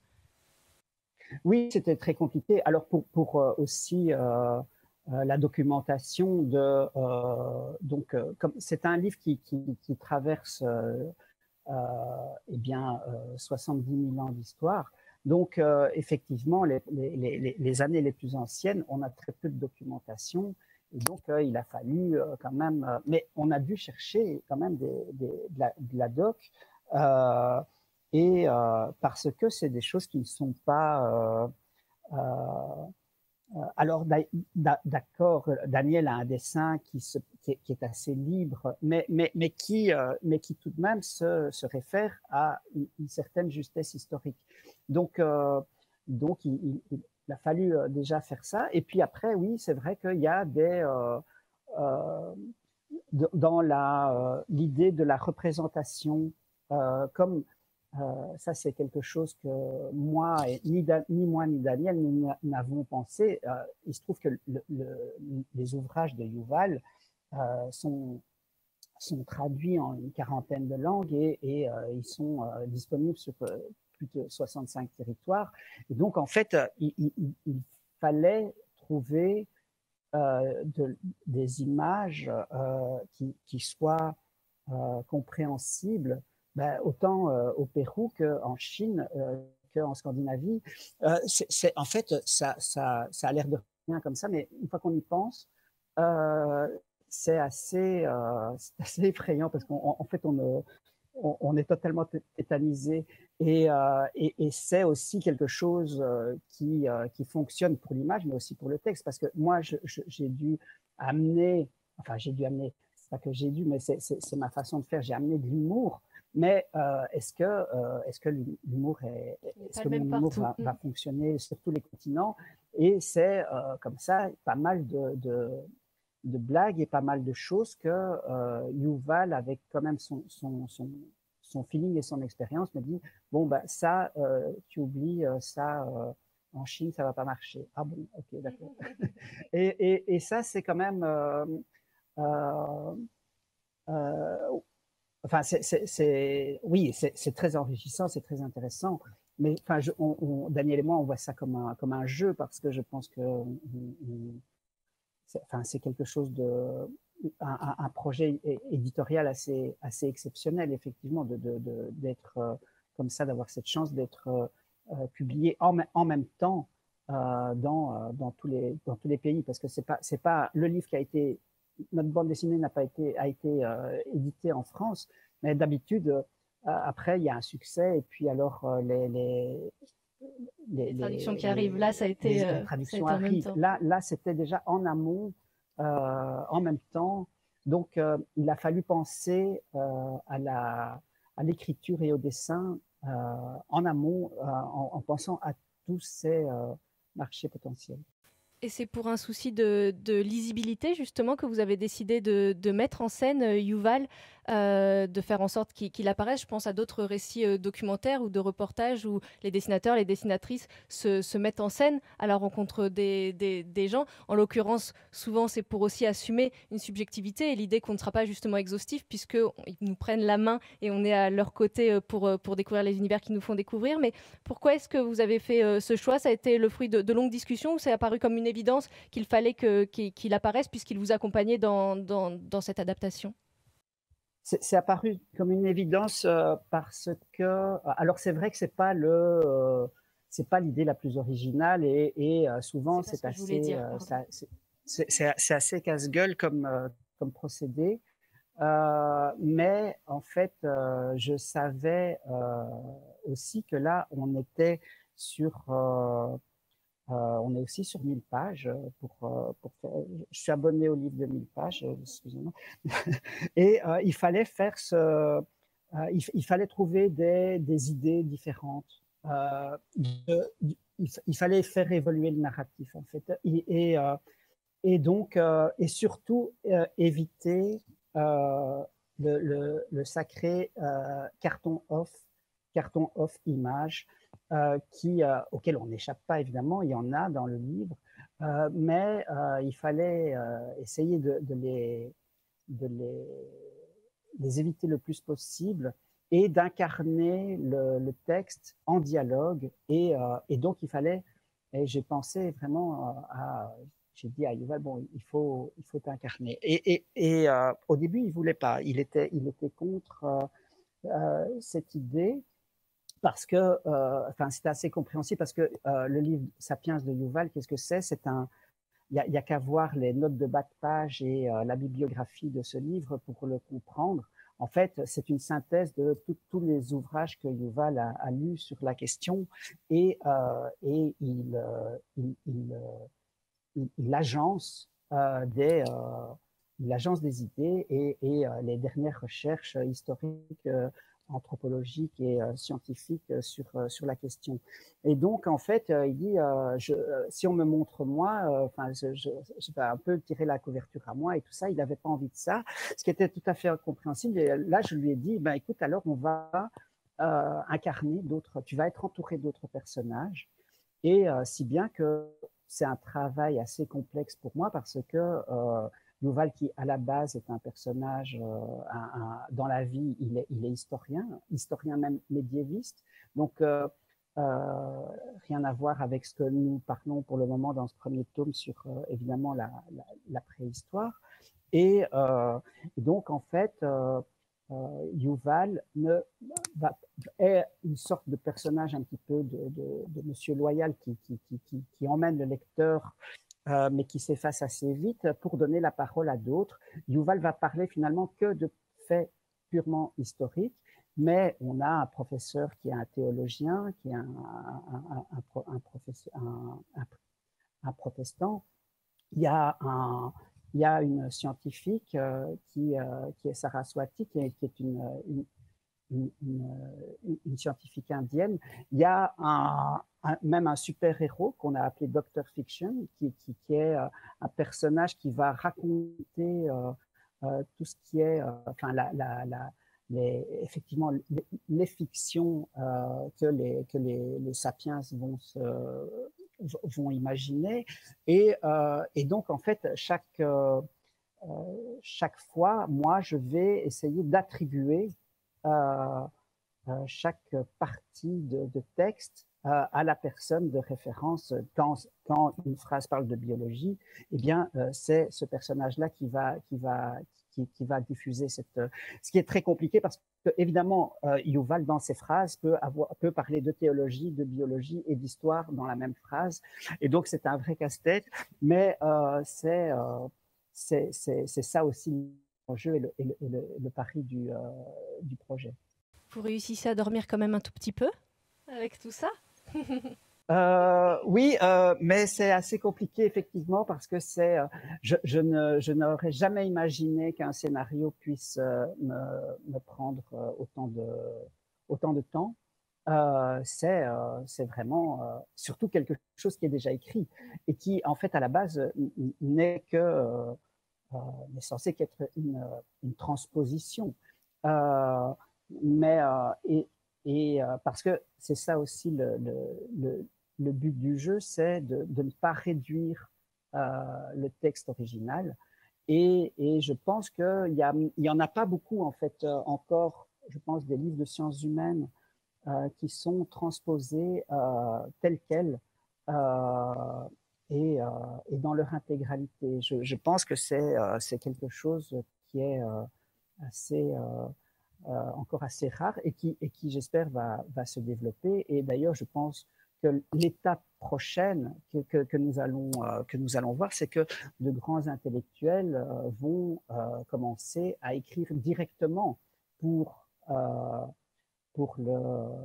Oui, c'était très compliqué. Alors pour pour euh, aussi euh, euh, la documentation de euh, donc euh, comme c'est un livre qui qui, qui traverse euh, euh, eh bien euh, soixante-dix mille ans d'histoire. Donc euh, effectivement les, les, les, les années les plus anciennes, on a très peu de documentation. Et donc, euh, il a fallu euh, quand même, euh, mais on a dû chercher quand même des, des, de, la, de la doc, euh, et euh, parce que c'est des choses qui ne sont pas. Euh, euh, alors, d'accord, Daniel a un dessin qui, se, qui, est, qui est assez libre, mais, mais, mais, qui, euh, mais qui tout de même se, se réfère à une, une certaine justesse historique. Donc, euh, donc il, il il a fallu déjà faire ça. Et puis après, oui, c'est vrai qu'il y a des... Euh, euh, dans l'idée de la représentation, euh, comme Euh, ça, c'est quelque chose que moi, et ni, Da- ni moi ni Daniel, nous n'avons pensé. Euh, il se trouve que le- le- les ouvrages de Yuval euh, sont, sont traduits en une quarantaine de langues et, et euh, ils sont euh, disponibles sur euh, plus de soixante-cinq territoires. Et donc, en fait, euh, il, il- il fallait trouver euh, de- des images euh, qui, qui soient euh, compréhensibles, ben, autant euh, au Pérou qu'en Chine, euh, qu'en Scandinavie. Euh, c'est, c'est- en fait, ça, ça, ça a l'air de rien comme ça, mais une fois qu'on y pense, euh, c'est assez, euh, c'est assez effrayant parce qu'en en fait, on, ne, on, on est totalement tétanisé et, euh, et, et c'est aussi quelque chose euh, qui, euh, qui fonctionne pour l'image, mais aussi pour le texte. Parce que moi, je, je, j'ai dû amener, enfin, j'ai dû amener, c'est pas que j'ai dû, mais c'est, c'est, c'est ma façon de faire, j'ai amené de l'humour. Mais euh, est-ce que, euh, est-ce que l'humour est, est-ce que mon humour va, va fonctionner sur tous les continents? Et c'est euh, comme ça pas mal de, de, de blagues et pas mal de choses que euh, Yuval, avec quand même son, son, son, son feeling et son expérience, me dit bon, ben ça, euh, tu oublies, euh, ça, euh, en Chine, ça va pas marcher. Ah bon, ok, d'accord. et, et, et ça, c'est quand même. Euh, euh, euh, enfin, c'est, c'est, c'est, oui, c'est, c'est très enrichissant, c'est très intéressant. Mais enfin, je, on, on, Daniel et moi, on voit ça comme un, comme un jeu parce que je pense que on, on, c'est, enfin, c'est quelque chose de, un, un projet éditorial assez, assez exceptionnel, effectivement, de, de, de, d'être euh, comme ça, d'avoir cette chance d'être euh, publié en, en même temps euh, dans, dans, tous les, dans tous les pays, parce que c'est pas, c'est pas le livre qui a été, notre bande dessinée n'a pas été, a été euh, éditée en France, mais d'habitude, euh, après, il y a un succès, et puis alors euh, les, les, les, les traductions les, qui arrivent. Là, ça a été, les, euh, les traductions ça a été arrivent. Là, là, c'était déjà en amont, euh, en même temps. Donc, euh, il a fallu penser euh, à la, à l'écriture et au dessin euh, en amont, euh, en, en pensant à tous ces euh, marchés potentiels. Et c'est pour un souci de, de lisibilité, justement, que vous avez décidé de, de mettre en scène euh, Yuval, euh, de faire en sorte qu'il, qu'il apparaisse. Je pense à d'autres récits euh, documentaires ou de reportages où les dessinateurs, les dessinatrices se, se mettent en scène à la rencontre des, des, des gens. En l'occurrence, souvent, c'est pour aussi assumer une subjectivité et l'idée qu'on ne sera pas justement exhaustif, puisqu'ils nous prennent la main et on est à leur côté pour, pour découvrir les univers qu'ils nous font découvrir. Mais pourquoi est-ce que vous avez fait euh, ce choix? Ça a été le fruit de, de longues discussions ou c'est apparu comme une évidence qu'il fallait que, qu'il, qu'il apparaisse puisqu'il vous accompagnait dans, dans, dans cette adaptation? C'est, c'est apparu comme une évidence euh, parce que, alors c'est vrai que c'est pas le, euh, c'est pas l'idée la plus originale et, et euh, souvent c'est, c'est assez, dire, euh, ça, c'est, c'est, c'est, c'est assez casse-gueule comme, euh, comme procédé. Euh, mais en fait, euh, je savais euh, aussi que là, on était sur euh, Euh, on est aussi sur mille pages. Pour, pour faire, je suis abonné au livre de mille pages, excusez-moi. Et euh, il fallait faire ce, euh, il, il, fallait trouver des, des idées différentes. Euh, de, il, il, fallait faire évoluer le narratif en fait, et, et, euh, et donc euh, et surtout euh, éviter euh, le, le, le sacré euh, carton off, carton off image. Euh, qui, euh, auquel on n'échappe pas évidemment, il y en a dans le livre, euh, mais euh, il fallait euh, essayer de, de, les, de les, les éviter le plus possible et d'incarner le, le texte en dialogue. Et, euh, et donc il fallait, et j'ai pensé vraiment à, j'ai dit à Yuval, bon, il faut, il faut incarner. Et, et, et euh, au début, il ne voulait pas, il était, il était contre euh, euh, cette idée. Parce que, euh, enfin, c'est assez compréhensible parce que euh, le livre Sapiens de Yuval, qu'est-ce que c'est? C'est un, il n'y a, a qu'à voir les notes de bas de page et euh, la bibliographie de ce livre pour le comprendre. En fait, c'est une synthèse de tous les ouvrages que Yuval a, a lus sur la question et, euh, et il, euh, il, il, il, il agence euh, des, euh, il agence des idées et, et euh, les dernières recherches historiques euh, anthropologique et euh, scientifique euh, sur, euh, sur la question. Et donc, en fait, euh, il dit, euh, je, euh, si on me montre moi, enfin, euh, je, je, je vais un peu tirer la couverture à moi et tout ça, il n'avait pas envie de ça, ce qui était tout à fait compréhensible. Et là, je lui ai dit, ben, écoute, alors on va euh, incarner d'autres, tu vas être entouré d'autres personnages, et euh, si bien que c'est un travail assez complexe pour moi parce que euh, Yuval, qui à la base est un personnage, euh, un, un, dans la vie, il est, il est historien, historien même médiéviste, donc euh, euh, rien à voir avec ce que nous parlons pour le moment dans ce premier tome sur euh, évidemment la, la, la préhistoire. Et, euh, et donc en fait, euh, euh, Yuval ne, va, est une sorte de personnage un petit peu de, de, de Monsieur Loyal qui, qui, qui, qui, qui emmène le lecteur, euh, mais qui s'efface assez vite pour donner la parole à d'autres. Yuval va parler finalement que de faits purement historiques, mais on a un professeur qui est un théologien, qui est un, un, un, un, un, professeur, un, un, un protestant. Il y a un, il y a une scientifique euh, qui, euh, qui est Saraswati, qui est, qui est une, une, une, une, une scientifique indienne. Il y a un, un, même un super-héros qu'on a appelé Doctor Fiction, qui, qui, qui est euh, un personnage qui va raconter euh, euh, tout ce qui est, euh, enfin, la, la, la, les, effectivement, les, les fictions euh, que, les, que les, les sapiens vont se vont imaginer, et, euh, et donc en fait chaque, euh, chaque fois moi je vais essayer d'attribuer euh, chaque partie de, de texte euh, à la personne de référence. Quand, quand une phrase parle de biologie, eh bien euh, c'est ce personnage là qui va, qui va Qui, qui va diffuser cette... Ce qui est très compliqué parce que, évidemment, euh, Yuval, dans ses phrases, peut, avoir, peut parler de théologie, de biologie et d'histoire dans la même phrase. Et donc, c'est un vrai casse-tête. Mais euh, c'est euh, c'est ça aussi l'enjeu et le, et le, et le, le pari du, euh, du projet. Vous réussissez à dormir quand même un tout petit peu avec tout ça? Euh, oui, euh, mais c'est assez compliqué effectivement parce que c'est, euh, je, je ne, je n'aurais jamais imaginé qu'un scénario puisse euh, me, me prendre euh, autant de, autant de temps. Euh, c'est, euh, c'est vraiment euh, surtout quelque chose qui est déjà écrit et qui, en fait, à la base, n'est que euh, euh, n'est censé qu'être une, une transposition. Euh, mais euh, et, et euh, parce que c'est ça aussi le, le, le le but du jeu, c'est de, de ne pas réduire euh, le texte original. Et, et je pense qu'il n'y en a pas beaucoup, en fait, euh, encore, je pense, des livres de sciences humaines euh, qui sont transposés euh, tels quels euh, et, euh, et dans leur intégralité. Je, je pense que c'est euh, quelque chose qui est euh, assez... Euh, euh, encore assez rare et qui, et qui j'espère, va, va se développer. Et d'ailleurs, je pense que l'étape prochaine que, que, que, nous allons, euh, que nous allons voir, c'est que de grands intellectuels euh, vont euh, commencer à écrire directement pour, euh, pour, le,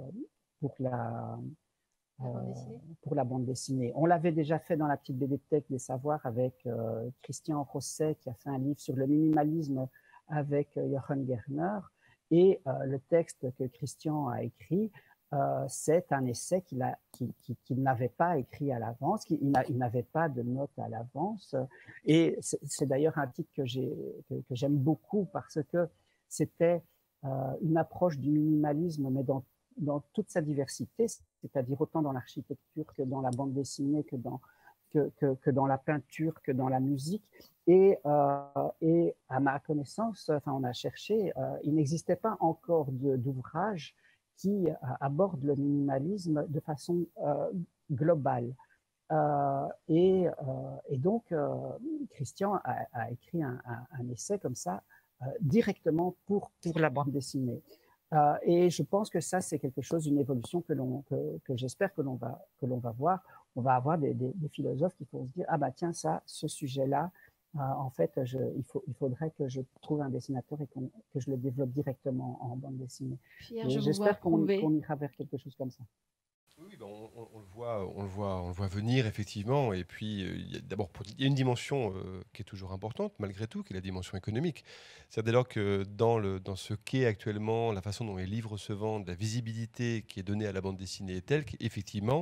pour la... La bande dessinée. Pour la bande dessinée. On l'avait déjà fait dans la petite bibliothèque des savoirs avec euh, Christian Rosset qui a fait un livre sur le minimalisme avec euh, Jochen Gerner. Et euh, le texte que Christian a écrit, euh, c'est un essai qu'il qu'il, qu'il, qu'il n'avait pas écrit à l'avance, qu'il il n'avait pas de notes à l'avance. Et c'est d'ailleurs un titre que j'aime que, que j'aime beaucoup parce que c'était euh, une approche du minimalisme, mais dans, dans toute sa diversité, c'est-à-dire autant dans l'architecture que dans la bande dessinée, que dans, que, que, que dans la peinture, que dans la musique. Et, euh, et à ma connaissance, enfin, on a cherché, euh, il n'existait pas encore d'ouvrage qui euh, aborde le minimalisme de façon euh, globale. Euh, et, euh, et donc, euh, Christian a, a écrit un, un, un essai comme ça, euh, directement pour, pour la bande dessinée. Euh, et je pense que ça, c'est quelque chose, une évolution que, l'on, que, que j'espère que l'on va, que l'on va voir. On va avoir des, des, des philosophes qui vont se dire, ah bah tiens, ça, ce sujet-là, euh, en fait, je, il, faut, il faudrait que je trouve un dessinateur et qu que je le développe directement en bande dessinée. J'espère qu'on qu'on ira vers quelque chose comme ça. Oui, ben on, on, on, le voit, on, le voit, on le voit venir, effectivement. Et puis, euh, il y a d'abord, il y a une dimension euh, qui est toujours importante, malgré tout, qui est la dimension économique. C'est dès lors que dans, le, dans ce qu'est actuellement la façon dont les livres se vendent, la visibilité qui est donnée à la bande dessinée est telle qu'effectivement,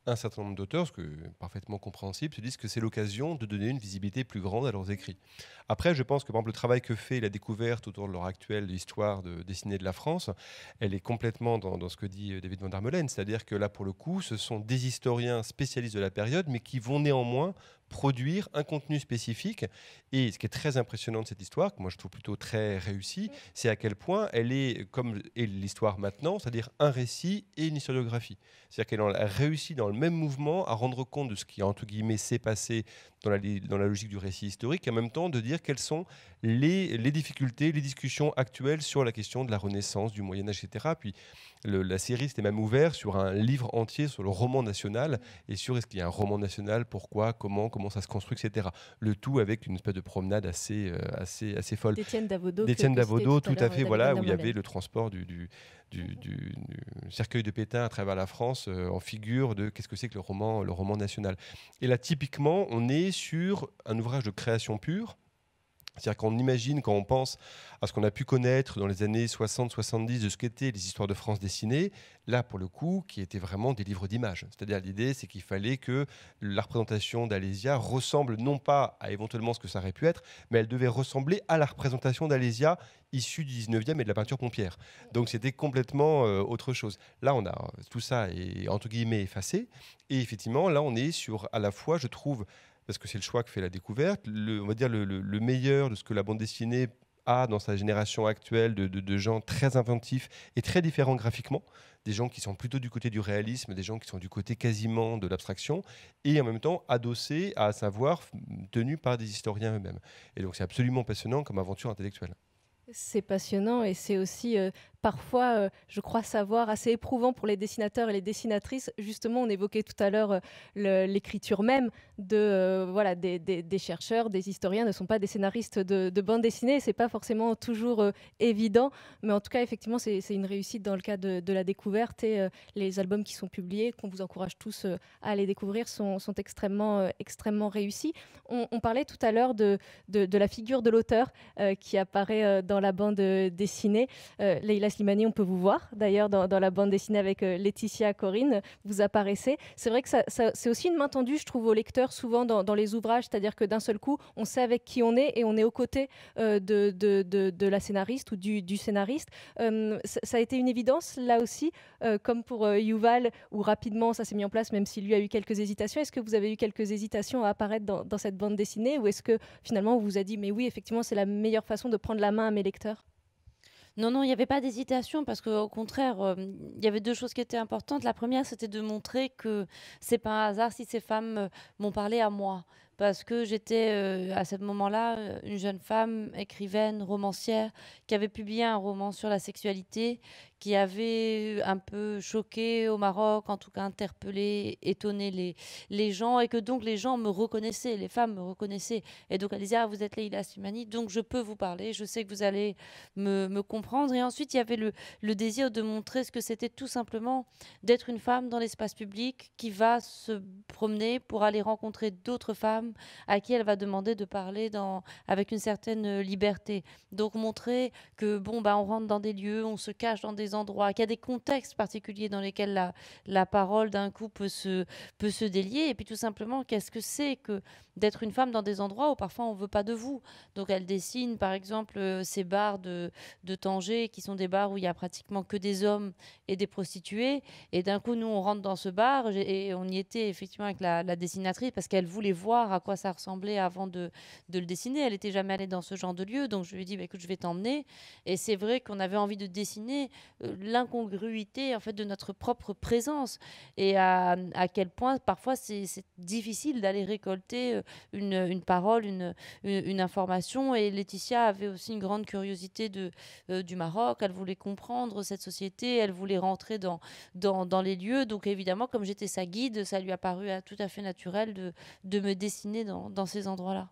un certain nombre d'auteurs, ce que parfaitement compréhensible, se disent que c'est l'occasion de donner une visibilité plus grande à leurs écrits. Après, je pense que par exemple, le travail que fait la découverte autour de l'heure actuelle de l'histoire de dessinée de la France, elle est complètement dans, dans ce que dit David van der Meulen, c'est-à-dire que là, pour le coup, ce sont des historiens spécialistes de la période, mais qui vont néanmoins produire un contenu spécifique. Et ce qui est très impressionnant de cette histoire, que moi je trouve plutôt très réussie, c'est à quel point elle est, comme est l'histoire maintenant, c'est-à-dire un récit et une historiographie. C'est-à-dire qu'elle a réussi dans le même mouvement à rendre compte de ce qui, entre guillemets, s'est passé dans la, dans la logique du récit historique, et en même temps de dire quelles sont les, les difficultés, les discussions actuelles sur la question de la Renaissance, du Moyen-Âge, et cetera. Puis le, la série s'était même ouverte sur un livre entier sur le roman national, et sur est-ce qu'il y a un roman national, pourquoi, comment, comment ça se construit, et cetera. Le tout avec une espèce de promenade assez, euh, assez, assez folle. D'Étienne Davodo. D'Étienne Davodo, tout à fait, David voilà, Van où der il y avait Meulen. le transport du, du, du, du, du cercueil de Pétain à travers la France euh, en figure de qu'est-ce que c'est que le roman, le roman national. Et là, typiquement, on est sur un ouvrage de création pure. C'est-à-dire qu'on imagine, quand on pense à ce qu'on a pu connaître dans les années soixante soixante-dix de ce qu'étaient les histoires de France dessinées, là, pour le coup, qui étaient vraiment des livres d'images. C'est-à-dire l'idée, c'est qu'il fallait que la représentation d'Alésia ressemble non pas à éventuellement ce que ça aurait pu être, mais elle devait ressembler à la représentation d'Alésia issue du dix-neuvième et de la peinture pompière. Donc c'était complètement euh, autre chose. Là, on a tout ça est entre guillemets effacé. Et effectivement, là, on est sur à la fois, je trouve, parce que c'est le choix que fait la découverte, le, on va dire le, le, le meilleur de ce que la bande dessinée a dans sa génération actuelle de, de, de gens très inventifs et très différents graphiquement, des gens qui sont plutôt du côté du réalisme, des gens qui sont du côté quasiment de l'abstraction, et en même temps adossés à savoir tenus par des historiens eux-mêmes. Et donc c'est absolument passionnant comme aventure intellectuelle. C'est passionnant et c'est aussi euh, parfois, euh, je crois savoir, assez éprouvant pour les dessinateurs et les dessinatrices. Justement, on évoquait tout à l'heure euh, l'écriture même de, euh, voilà, des, des, des chercheurs, des historiens ne sont pas des scénaristes de, de bande dessinée. C'est pas forcément toujours euh, évident, mais en tout cas, effectivement, c'est une réussite dans le cas de, de la découverte et euh, les albums qui sont publiés, qu'on vous encourage tous euh, à aller découvrir, sont, sont extrêmement, euh, extrêmement réussis. On, on parlait tout à l'heure de, de, de la figure de l'auteur euh, qui apparaît euh, dans dans la bande dessinée. Euh, Leïla Slimani, on peut vous voir d'ailleurs dans, dans la bande dessinée avec euh, Laetitia Corinne, vous apparaissez. C'est vrai que ça, ça, c'est aussi une main tendue, je trouve, aux lecteurs souvent dans, dans les ouvrages, c'est-à-dire que d'un seul coup, on sait avec qui on est et on est aux côtés euh, de, de, de, de la scénariste ou du, du scénariste. Euh, ça, ça a été une évidence là aussi, euh, comme pour euh, Yuval, où rapidement ça s'est mis en place, même s'il lui a eu quelques hésitations. Est-ce que vous avez eu quelques hésitations à apparaître dans, dans cette bande dessinée, ou est-ce que finalement on vous a dit mais oui, effectivement, c'est la meilleure façon de prendre la main à mes lecteurs? Non, non, il n'y avait pas d'hésitation parce qu'au contraire, euh, il y avait deux choses qui étaient importantes. La première, c'était de montrer que c'est pas un hasard si ces femmes euh, m'ont parlé à moi. Parce que j'étais euh, à ce moment-là euh, une jeune femme, écrivaine, romancière, qui avait publié un roman sur la sexualité, qui avait un peu choqué au Maroc, en tout cas interpellé, étonné les, les gens, et que donc les gens me reconnaissaient, les femmes me reconnaissaient. Et donc elle disait, ah, vous êtes Leïla Slimani, donc je peux vous parler, je sais que vous allez me, me comprendre. Et ensuite, il y avait le, le désir de montrer ce que c'était tout simplement d'être une femme dans l'espace public qui va se promener pour aller rencontrer d'autres femmes à qui elle va demander de parler dans, avec une certaine liberté. Donc montrer que bon, bah, on rentre dans des lieux, on se cache dans des endroits, qu'il y a des contextes particuliers dans lesquels la, la parole d'un coup peut se, peut se délier. Et puis tout simplement, qu'est-ce que c'est que d'être une femme dans des endroits où parfois on ne veut pas de vous. Donc elle dessine par exemple euh, ces bars de, de Tanger qui sont des bars où il y a pratiquement que des hommes et des prostituées. Et d'un coup, nous, on rentre dans ce bar et on y était effectivement avec la, la dessinatrice parce qu'elle voulait voir à quoi ça ressemblait avant de, de le dessiner. Elle n'était jamais allée dans ce genre de lieu. Donc je lui ai dit, bah, écoute, je vais t'emmener. Et c'est vrai qu'on avait envie de dessiner euh, l'incongruité en fait, de notre propre présence et à, à quel point parfois c'est difficile d'aller récolter euh, une, une parole, une, une, une information. Et Laetitia avait aussi une grande curiosité de, euh, du Maroc. Elle voulait comprendre cette société, elle voulait rentrer dans, dans, dans les lieux. Donc évidemment, comme j'étais sa guide, ça lui a paru euh, tout à fait naturel de, de me dessiner dans, dans ces endroits-là.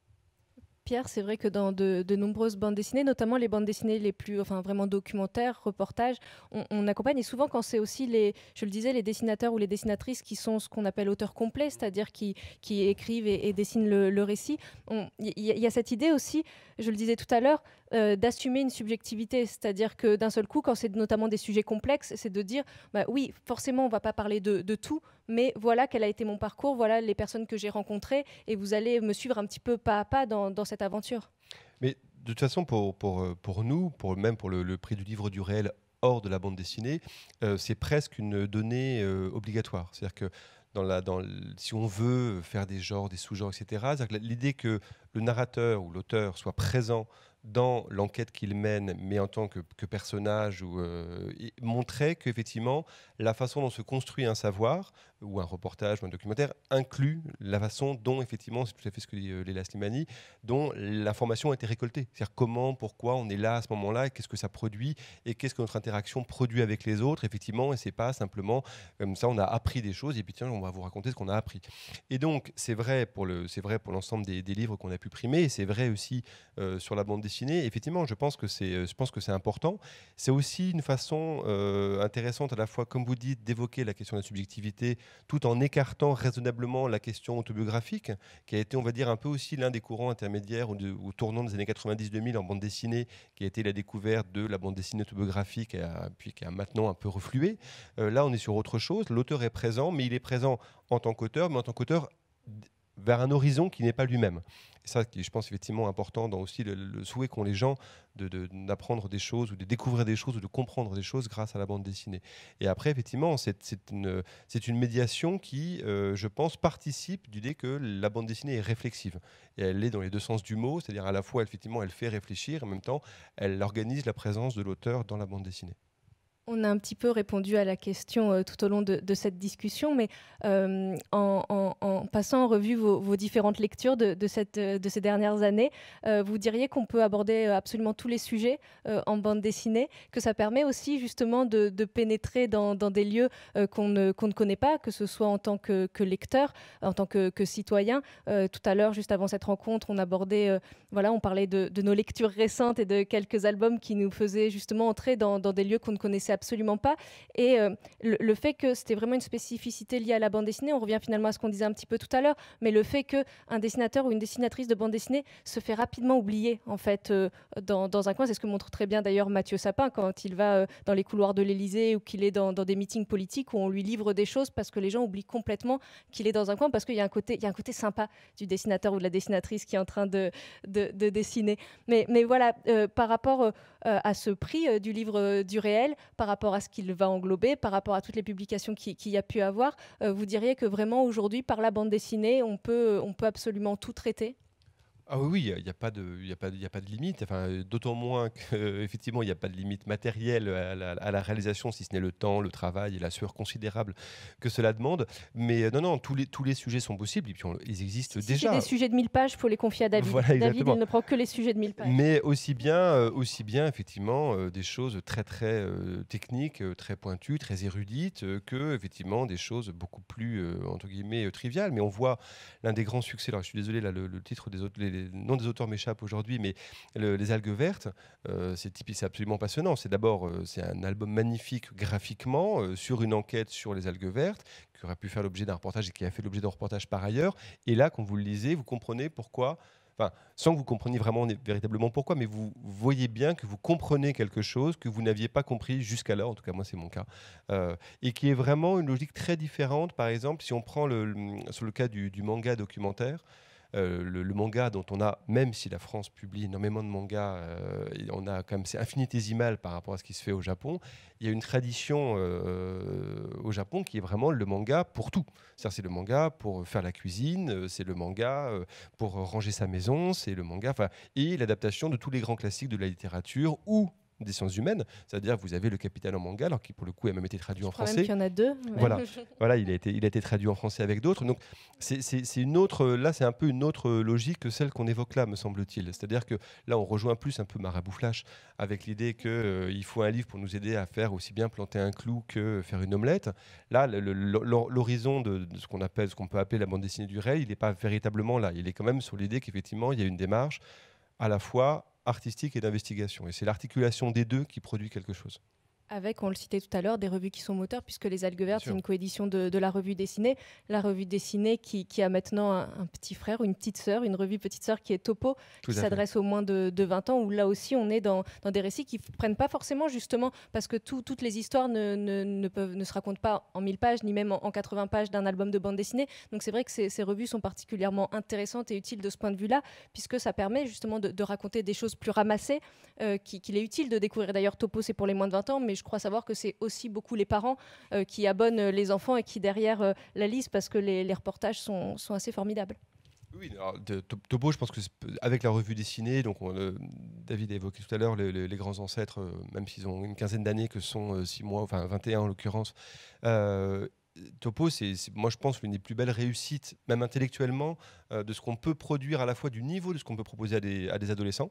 Pierre, c'est vrai que dans de, de nombreuses bandes dessinées, notamment les bandes dessinées les plus, enfin vraiment documentaires, reportages, on, on accompagne, et souvent quand c'est aussi les, je le disais, les dessinateurs ou les dessinatrices qui sont ce qu'on appelle auteurs complets, c'est-à-dire qui, qui écrivent et, et dessinent le, le récit, il y, y a cette idée aussi, je le disais tout à l'heure, euh, d'assumer une subjectivité. C'est-à-dire que d'un seul coup, quand c'est notamment des sujets complexes, c'est de dire, bah, oui, forcément, on ne va pas parler de, de tout, mais voilà quel a été mon parcours, voilà les personnes que j'ai rencontrées, et vous allez me suivre un petit peu pas à pas dans, dans cette aventure. Mais de toute façon, pour, pour, pour nous, pour, même pour le, le prix du livre du réel hors de la bande dessinée, euh, c'est presque une donnée euh, obligatoire. C'est-à-dire que dans la, dans le, si on veut faire des genres, des sous-genres, et cetera, c'est-à-dire que l'idée que le narrateur ou l'auteur soit présent dans l'enquête qu'il mène, mais en tant que, que personnage, ou, euh, montrait qu'effectivement, la façon dont se construit un savoir, ou un reportage, ou un documentaire, inclut la façon dont, effectivement, c'est tout à fait ce que dit euh, Leila Slimani, dont l'information a été récoltée. C'est-à-dire comment, pourquoi on est là à ce moment-là, qu'est-ce que ça produit, et qu'est-ce que notre interaction produit avec les autres, effectivement, et c'est pas simplement comme ça, on a appris des choses, et puis tiens, on va vous raconter ce qu'on a appris. Et donc, c'est vrai pour le, c'est vrai pour l'ensemble des, des livres qu'on a pu primer, et c'est vrai aussi euh, sur la bande dessinée. Effectivement, je pense que c'est, je pense que c'est important. C'est aussi une façon euh, intéressante à la fois, comme vous dites, d'évoquer la question de la subjectivité, tout en écartant raisonnablement la question autobiographique, qui a été, on va dire, un peu aussi l'un des courants intermédiaires ou, de, ou tournant des années quatre-vingt-dix deux mille en bande dessinée, qui a été la découverte de la bande dessinée autobiographique, et a, puis qui a maintenant un peu reflué. Euh, là, on est sur autre chose. L'auteur est présent, mais il est présent en tant qu'auteur, mais en tant qu'auteur vers un horizon qui n'est pas lui-même. Et ça, qui je pense effectivement important dans aussi le, le souhait qu'ont les gens de, de, d'apprendre des choses, ou de découvrir des choses, ou de comprendre des choses grâce à la bande dessinée. Et après, effectivement, c'est, c'est, une, c'est une médiation qui, euh, je pense, participe du l'idée que la bande dessinée est réflexive. Et elle l'est dans les deux sens du mot, c'est-à-dire à la fois, effectivement, elle fait réfléchir, en même temps, elle organise la présence de l'auteur dans la bande dessinée. On a un petit peu répondu à la question euh, tout au long de, de cette discussion, mais euh, en, en, en passant en revue vos, vos différentes lectures de, de, cette, de ces dernières années, euh, vous diriez qu'on peut aborder absolument tous les sujets euh, en bande dessinée, que ça permet aussi justement de, de pénétrer dans, dans des lieux euh, qu'on, ne, qu'on ne connaît pas, que ce soit en tant que, que lecteur, en tant que, que citoyen. Euh, tout à l'heure, juste avant cette rencontre, on abordait, euh, voilà, on parlait de, de nos lectures récentes et de quelques albums qui nous faisaient justement entrer dans, dans des lieux qu'on ne connaissait absolument pas. Et euh, le, le fait que c'était vraiment une spécificité liée à la bande dessinée, on revient finalement à ce qu'on disait un petit peu tout à l'heure, mais le fait qu'un dessinateur ou une dessinatrice de bande dessinée se fait rapidement oublier en fait euh, dans, dans un coin. C'est ce que montre très bien d'ailleurs Mathieu Sapin quand il va euh, dans les couloirs de l'Élysée ou qu'il est dans, dans des meetings politiques où on lui livre des choses parce que les gens oublient complètement qu'il est dans un coin, parce qu'il y a un côté, il y a un côté sympa du dessinateur ou de la dessinatrice qui est en train de, de, de dessiner. Mais, mais voilà, euh, par rapport euh, à ce prix euh, du livre euh, du réel, par rapport à ce qu'il va englober, par rapport à toutes les publications qu'il qui y a pu avoir, euh, vous diriez que vraiment aujourd'hui, par la bande dessinée, on peut, on peut absolument tout traiter ? Ah oui, oui, il n'y a, a pas de, il y a pas de, il y a pas de limite. Enfin, d'autant moins qu'effectivement, il n'y a pas de limite matérielle à la, à la réalisation, si ce n'est le temps, le travail et la sueur considérable que cela demande. Mais non, non, tous les, tous les sujets sont possibles et puis on, ils existent si déjà. Si c'est des sujets de mille pages, il faut les confier à David. Voilà, David, exactement. il ne prend que les sujets de mille pages. Mais aussi bien, euh, aussi bien effectivement, euh, des choses très, très euh, techniques, euh, très pointues, très érudites, euh, que effectivement des choses beaucoup plus, euh, entre guillemets, euh, triviales. Mais on voit l'un des grands succès, alors je suis désolé, là, le, le titre des autres, les, les noms des auteurs m'échappe aujourd'hui, mais le, les algues vertes, euh, c'est typique, c'est absolument passionnant. C'est d'abord, euh, c'est un album magnifique graphiquement euh, sur une enquête sur les algues vertes qui aurait pu faire l'objet d'un reportage et qui a fait l'objet d'un reportage par ailleurs. Et là, quand vous le lisez, vous comprenez pourquoi. Enfin, sans que vous compreniez vraiment véritablement pourquoi, mais vous voyez bien que vous comprenez quelque chose que vous n'aviez pas compris jusqu'alors, en tout cas moi c'est mon cas, euh, et qui est vraiment une logique très différente. Par exemple, si on prend le, le, sur le cas du, du manga documentaire, Euh, le, le manga dont on a, même si la France publie énormément de mangas, euh, on a quand même, c'est infinitésimal par rapport à ce qui se fait au Japon. Il y a une tradition euh, au Japon qui est vraiment le manga pour tout. C'est-à-dire, c'est le manga pour faire la cuisine, c'est le manga pour ranger sa maison, c'est le manga, enfin, et l'adaptation de tous les grands classiques de la littérature ou des sciences humaines, c'est-à-dire vous avez le Capitaine en manga, alors qui pour le coup a même été traduit Je en crois français. Même qu'il y en a deux. Voilà, voilà, il a été, il a été traduit en français avec d'autres. Donc c'est, c'est, c'est une autre, là c'est un peu une autre logique que celle qu'on évoque là, me semble-t-il. C'est-à-dire que là on rejoint plus un peu Marabout Flash avec l'idée que euh, il faut un livre pour nous aider à faire aussi bien planter un clou que faire une omelette. Là, le, le, l'horizon de, de ce qu'on appelle, ce qu'on peut appeler la bande dessinée du réel, il n'est pas véritablement là. Il est quand même sur l'idée qu'effectivement il y a une démarche à la fois artistique et d'investigation. Et c'est l'articulation des deux qui produit quelque chose. Avec, on le citait tout à l'heure, des revues qui sont moteurs, puisque Les Algues Vertes, c'est une coédition de, de la revue dessinée. La revue dessinée qui, qui a maintenant un, un petit frère ou une petite sœur, une revue petite sœur qui est Topo, tout qui s'adresse aux moins de, de vingt ans, où là aussi on est dans, dans des récits qui ne prennent pas forcément, justement, parce que tout, toutes les histoires ne, ne, ne, peuvent, ne se racontent pas en mille pages, ni même en, en quatre-vingts pages d'un album de bande dessinée. Donc c'est vrai que ces, ces revues sont particulièrement intéressantes et utiles de ce point de vue-là, puisque ça permet justement de, de raconter des choses plus ramassées, euh, qu'il qui est utile de découvrir. D'ailleurs, Topo, c'est pour les moins de vingt ans, mais je crois savoir que c'est aussi beaucoup les parents euh, qui abonnent les enfants et qui derrière euh, la lisent parce que les, les reportages sont, sont assez formidables. Oui, alors, de, Topo, je pense que avec la revue dessinée, donc on, euh, David a évoqué tout à l'heure les, les, les grands ancêtres, euh, même s'ils ont une quinzaine d'années, que sont euh, six mois, enfin vingt et un en l'occurrence. Euh, Topo, c'est, c'est, moi je pense, l'une des plus belles réussites, même intellectuellement, euh, de ce qu'on peut produire, à la fois du niveau de ce qu'on peut proposer à des, à des adolescents,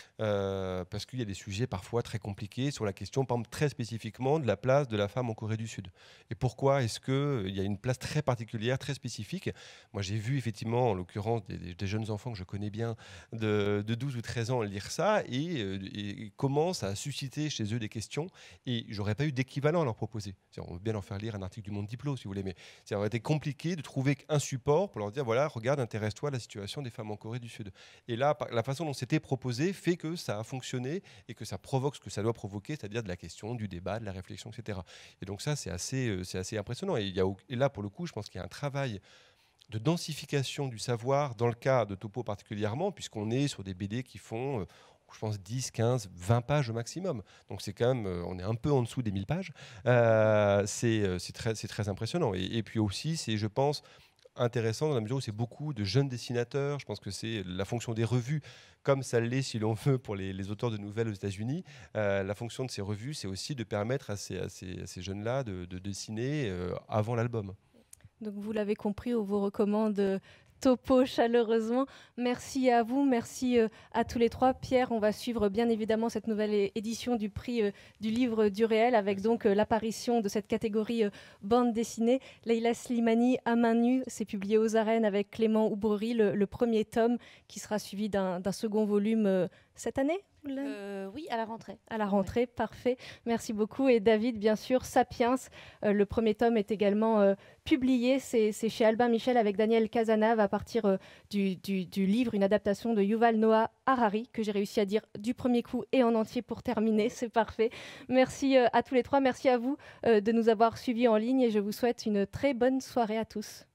euh, parce qu'il y a des sujets parfois très compliqués sur la question, par exemple, très spécifiquement de la place de la femme en Corée du Sud. Et pourquoi est-ce qu'il y a une place très particulière, très spécifique? Moi j'ai vu effectivement, en l'occurrence, des, des, des jeunes enfants que je connais bien, de, de douze ou treize ans, lire ça, et, et, et commence à susciter chez eux des questions, et j'aurais pas eu d'équivalent à leur proposer. C'est-à-dire, on veut bien leur faire lire un article du Monde Diplo, si vous voulez, mais ça aurait été compliqué de trouver un support pour leur dire, voilà, regarde, intéresse-toi à la situation des femmes en Corée du Sud. Et là, la façon dont c'était proposé fait que ça a fonctionné et que ça provoque ce que ça doit provoquer, c'est-à-dire de la question, du débat, de la réflexion, et cetera. Et donc ça, c'est assez, c'est assez impressionnant. Et, il y a, et là, pour le coup, je pense qu'il y a un travail de densification du savoir, dans le cas de Topo particulièrement, puisqu'on est sur des B D qui font... Euh, je pense dix, quinze, vingt pages au maximum. Donc c'est quand même, euh, on est un peu en dessous des mille pages. Euh, c'est, c'est, très, c'est très impressionnant. Et, et puis aussi, c'est, je pense, intéressant dans la mesure où c'est beaucoup de jeunes dessinateurs. Je pense que c'est la fonction des revues, comme ça l'est, si l'on veut, pour les, les auteurs de nouvelles aux États-Unis. Euh, la fonction de ces revues, c'est aussi de permettre à ces, à ces, à ces jeunes-là de, de dessiner euh, avant l'album. Donc vous l'avez compris, on vous recommande Topo chaleureusement. Merci à vous, merci euh, à tous les trois. Pierre, on va suivre bien évidemment cette nouvelle é- édition du prix euh, du livre du réel avec donc euh, l'apparition de cette catégorie euh, bande dessinée. Leïla Slimani, à main nue, c'est publié aux Arènes avec Clément Oubrerie, le, le premier tome qui sera suivi d'un, d'un second volume euh, cette année. Euh, oui, à la rentrée. À la rentrée, ouais. Parfait. Merci beaucoup. Et David, bien sûr, Sapiens, euh, le premier tome est également euh, publié. C'est, c'est chez Albin Michel avec Daniel Cazenave à partir euh, du, du, du livre, une adaptation de Yuval Noah Harari, que j'ai réussi à dire du premier coup et en entier pour terminer. C'est parfait. Merci euh, à tous les trois. Merci à vous euh, de nous avoir suivis en ligne et je vous souhaite une très bonne soirée à tous.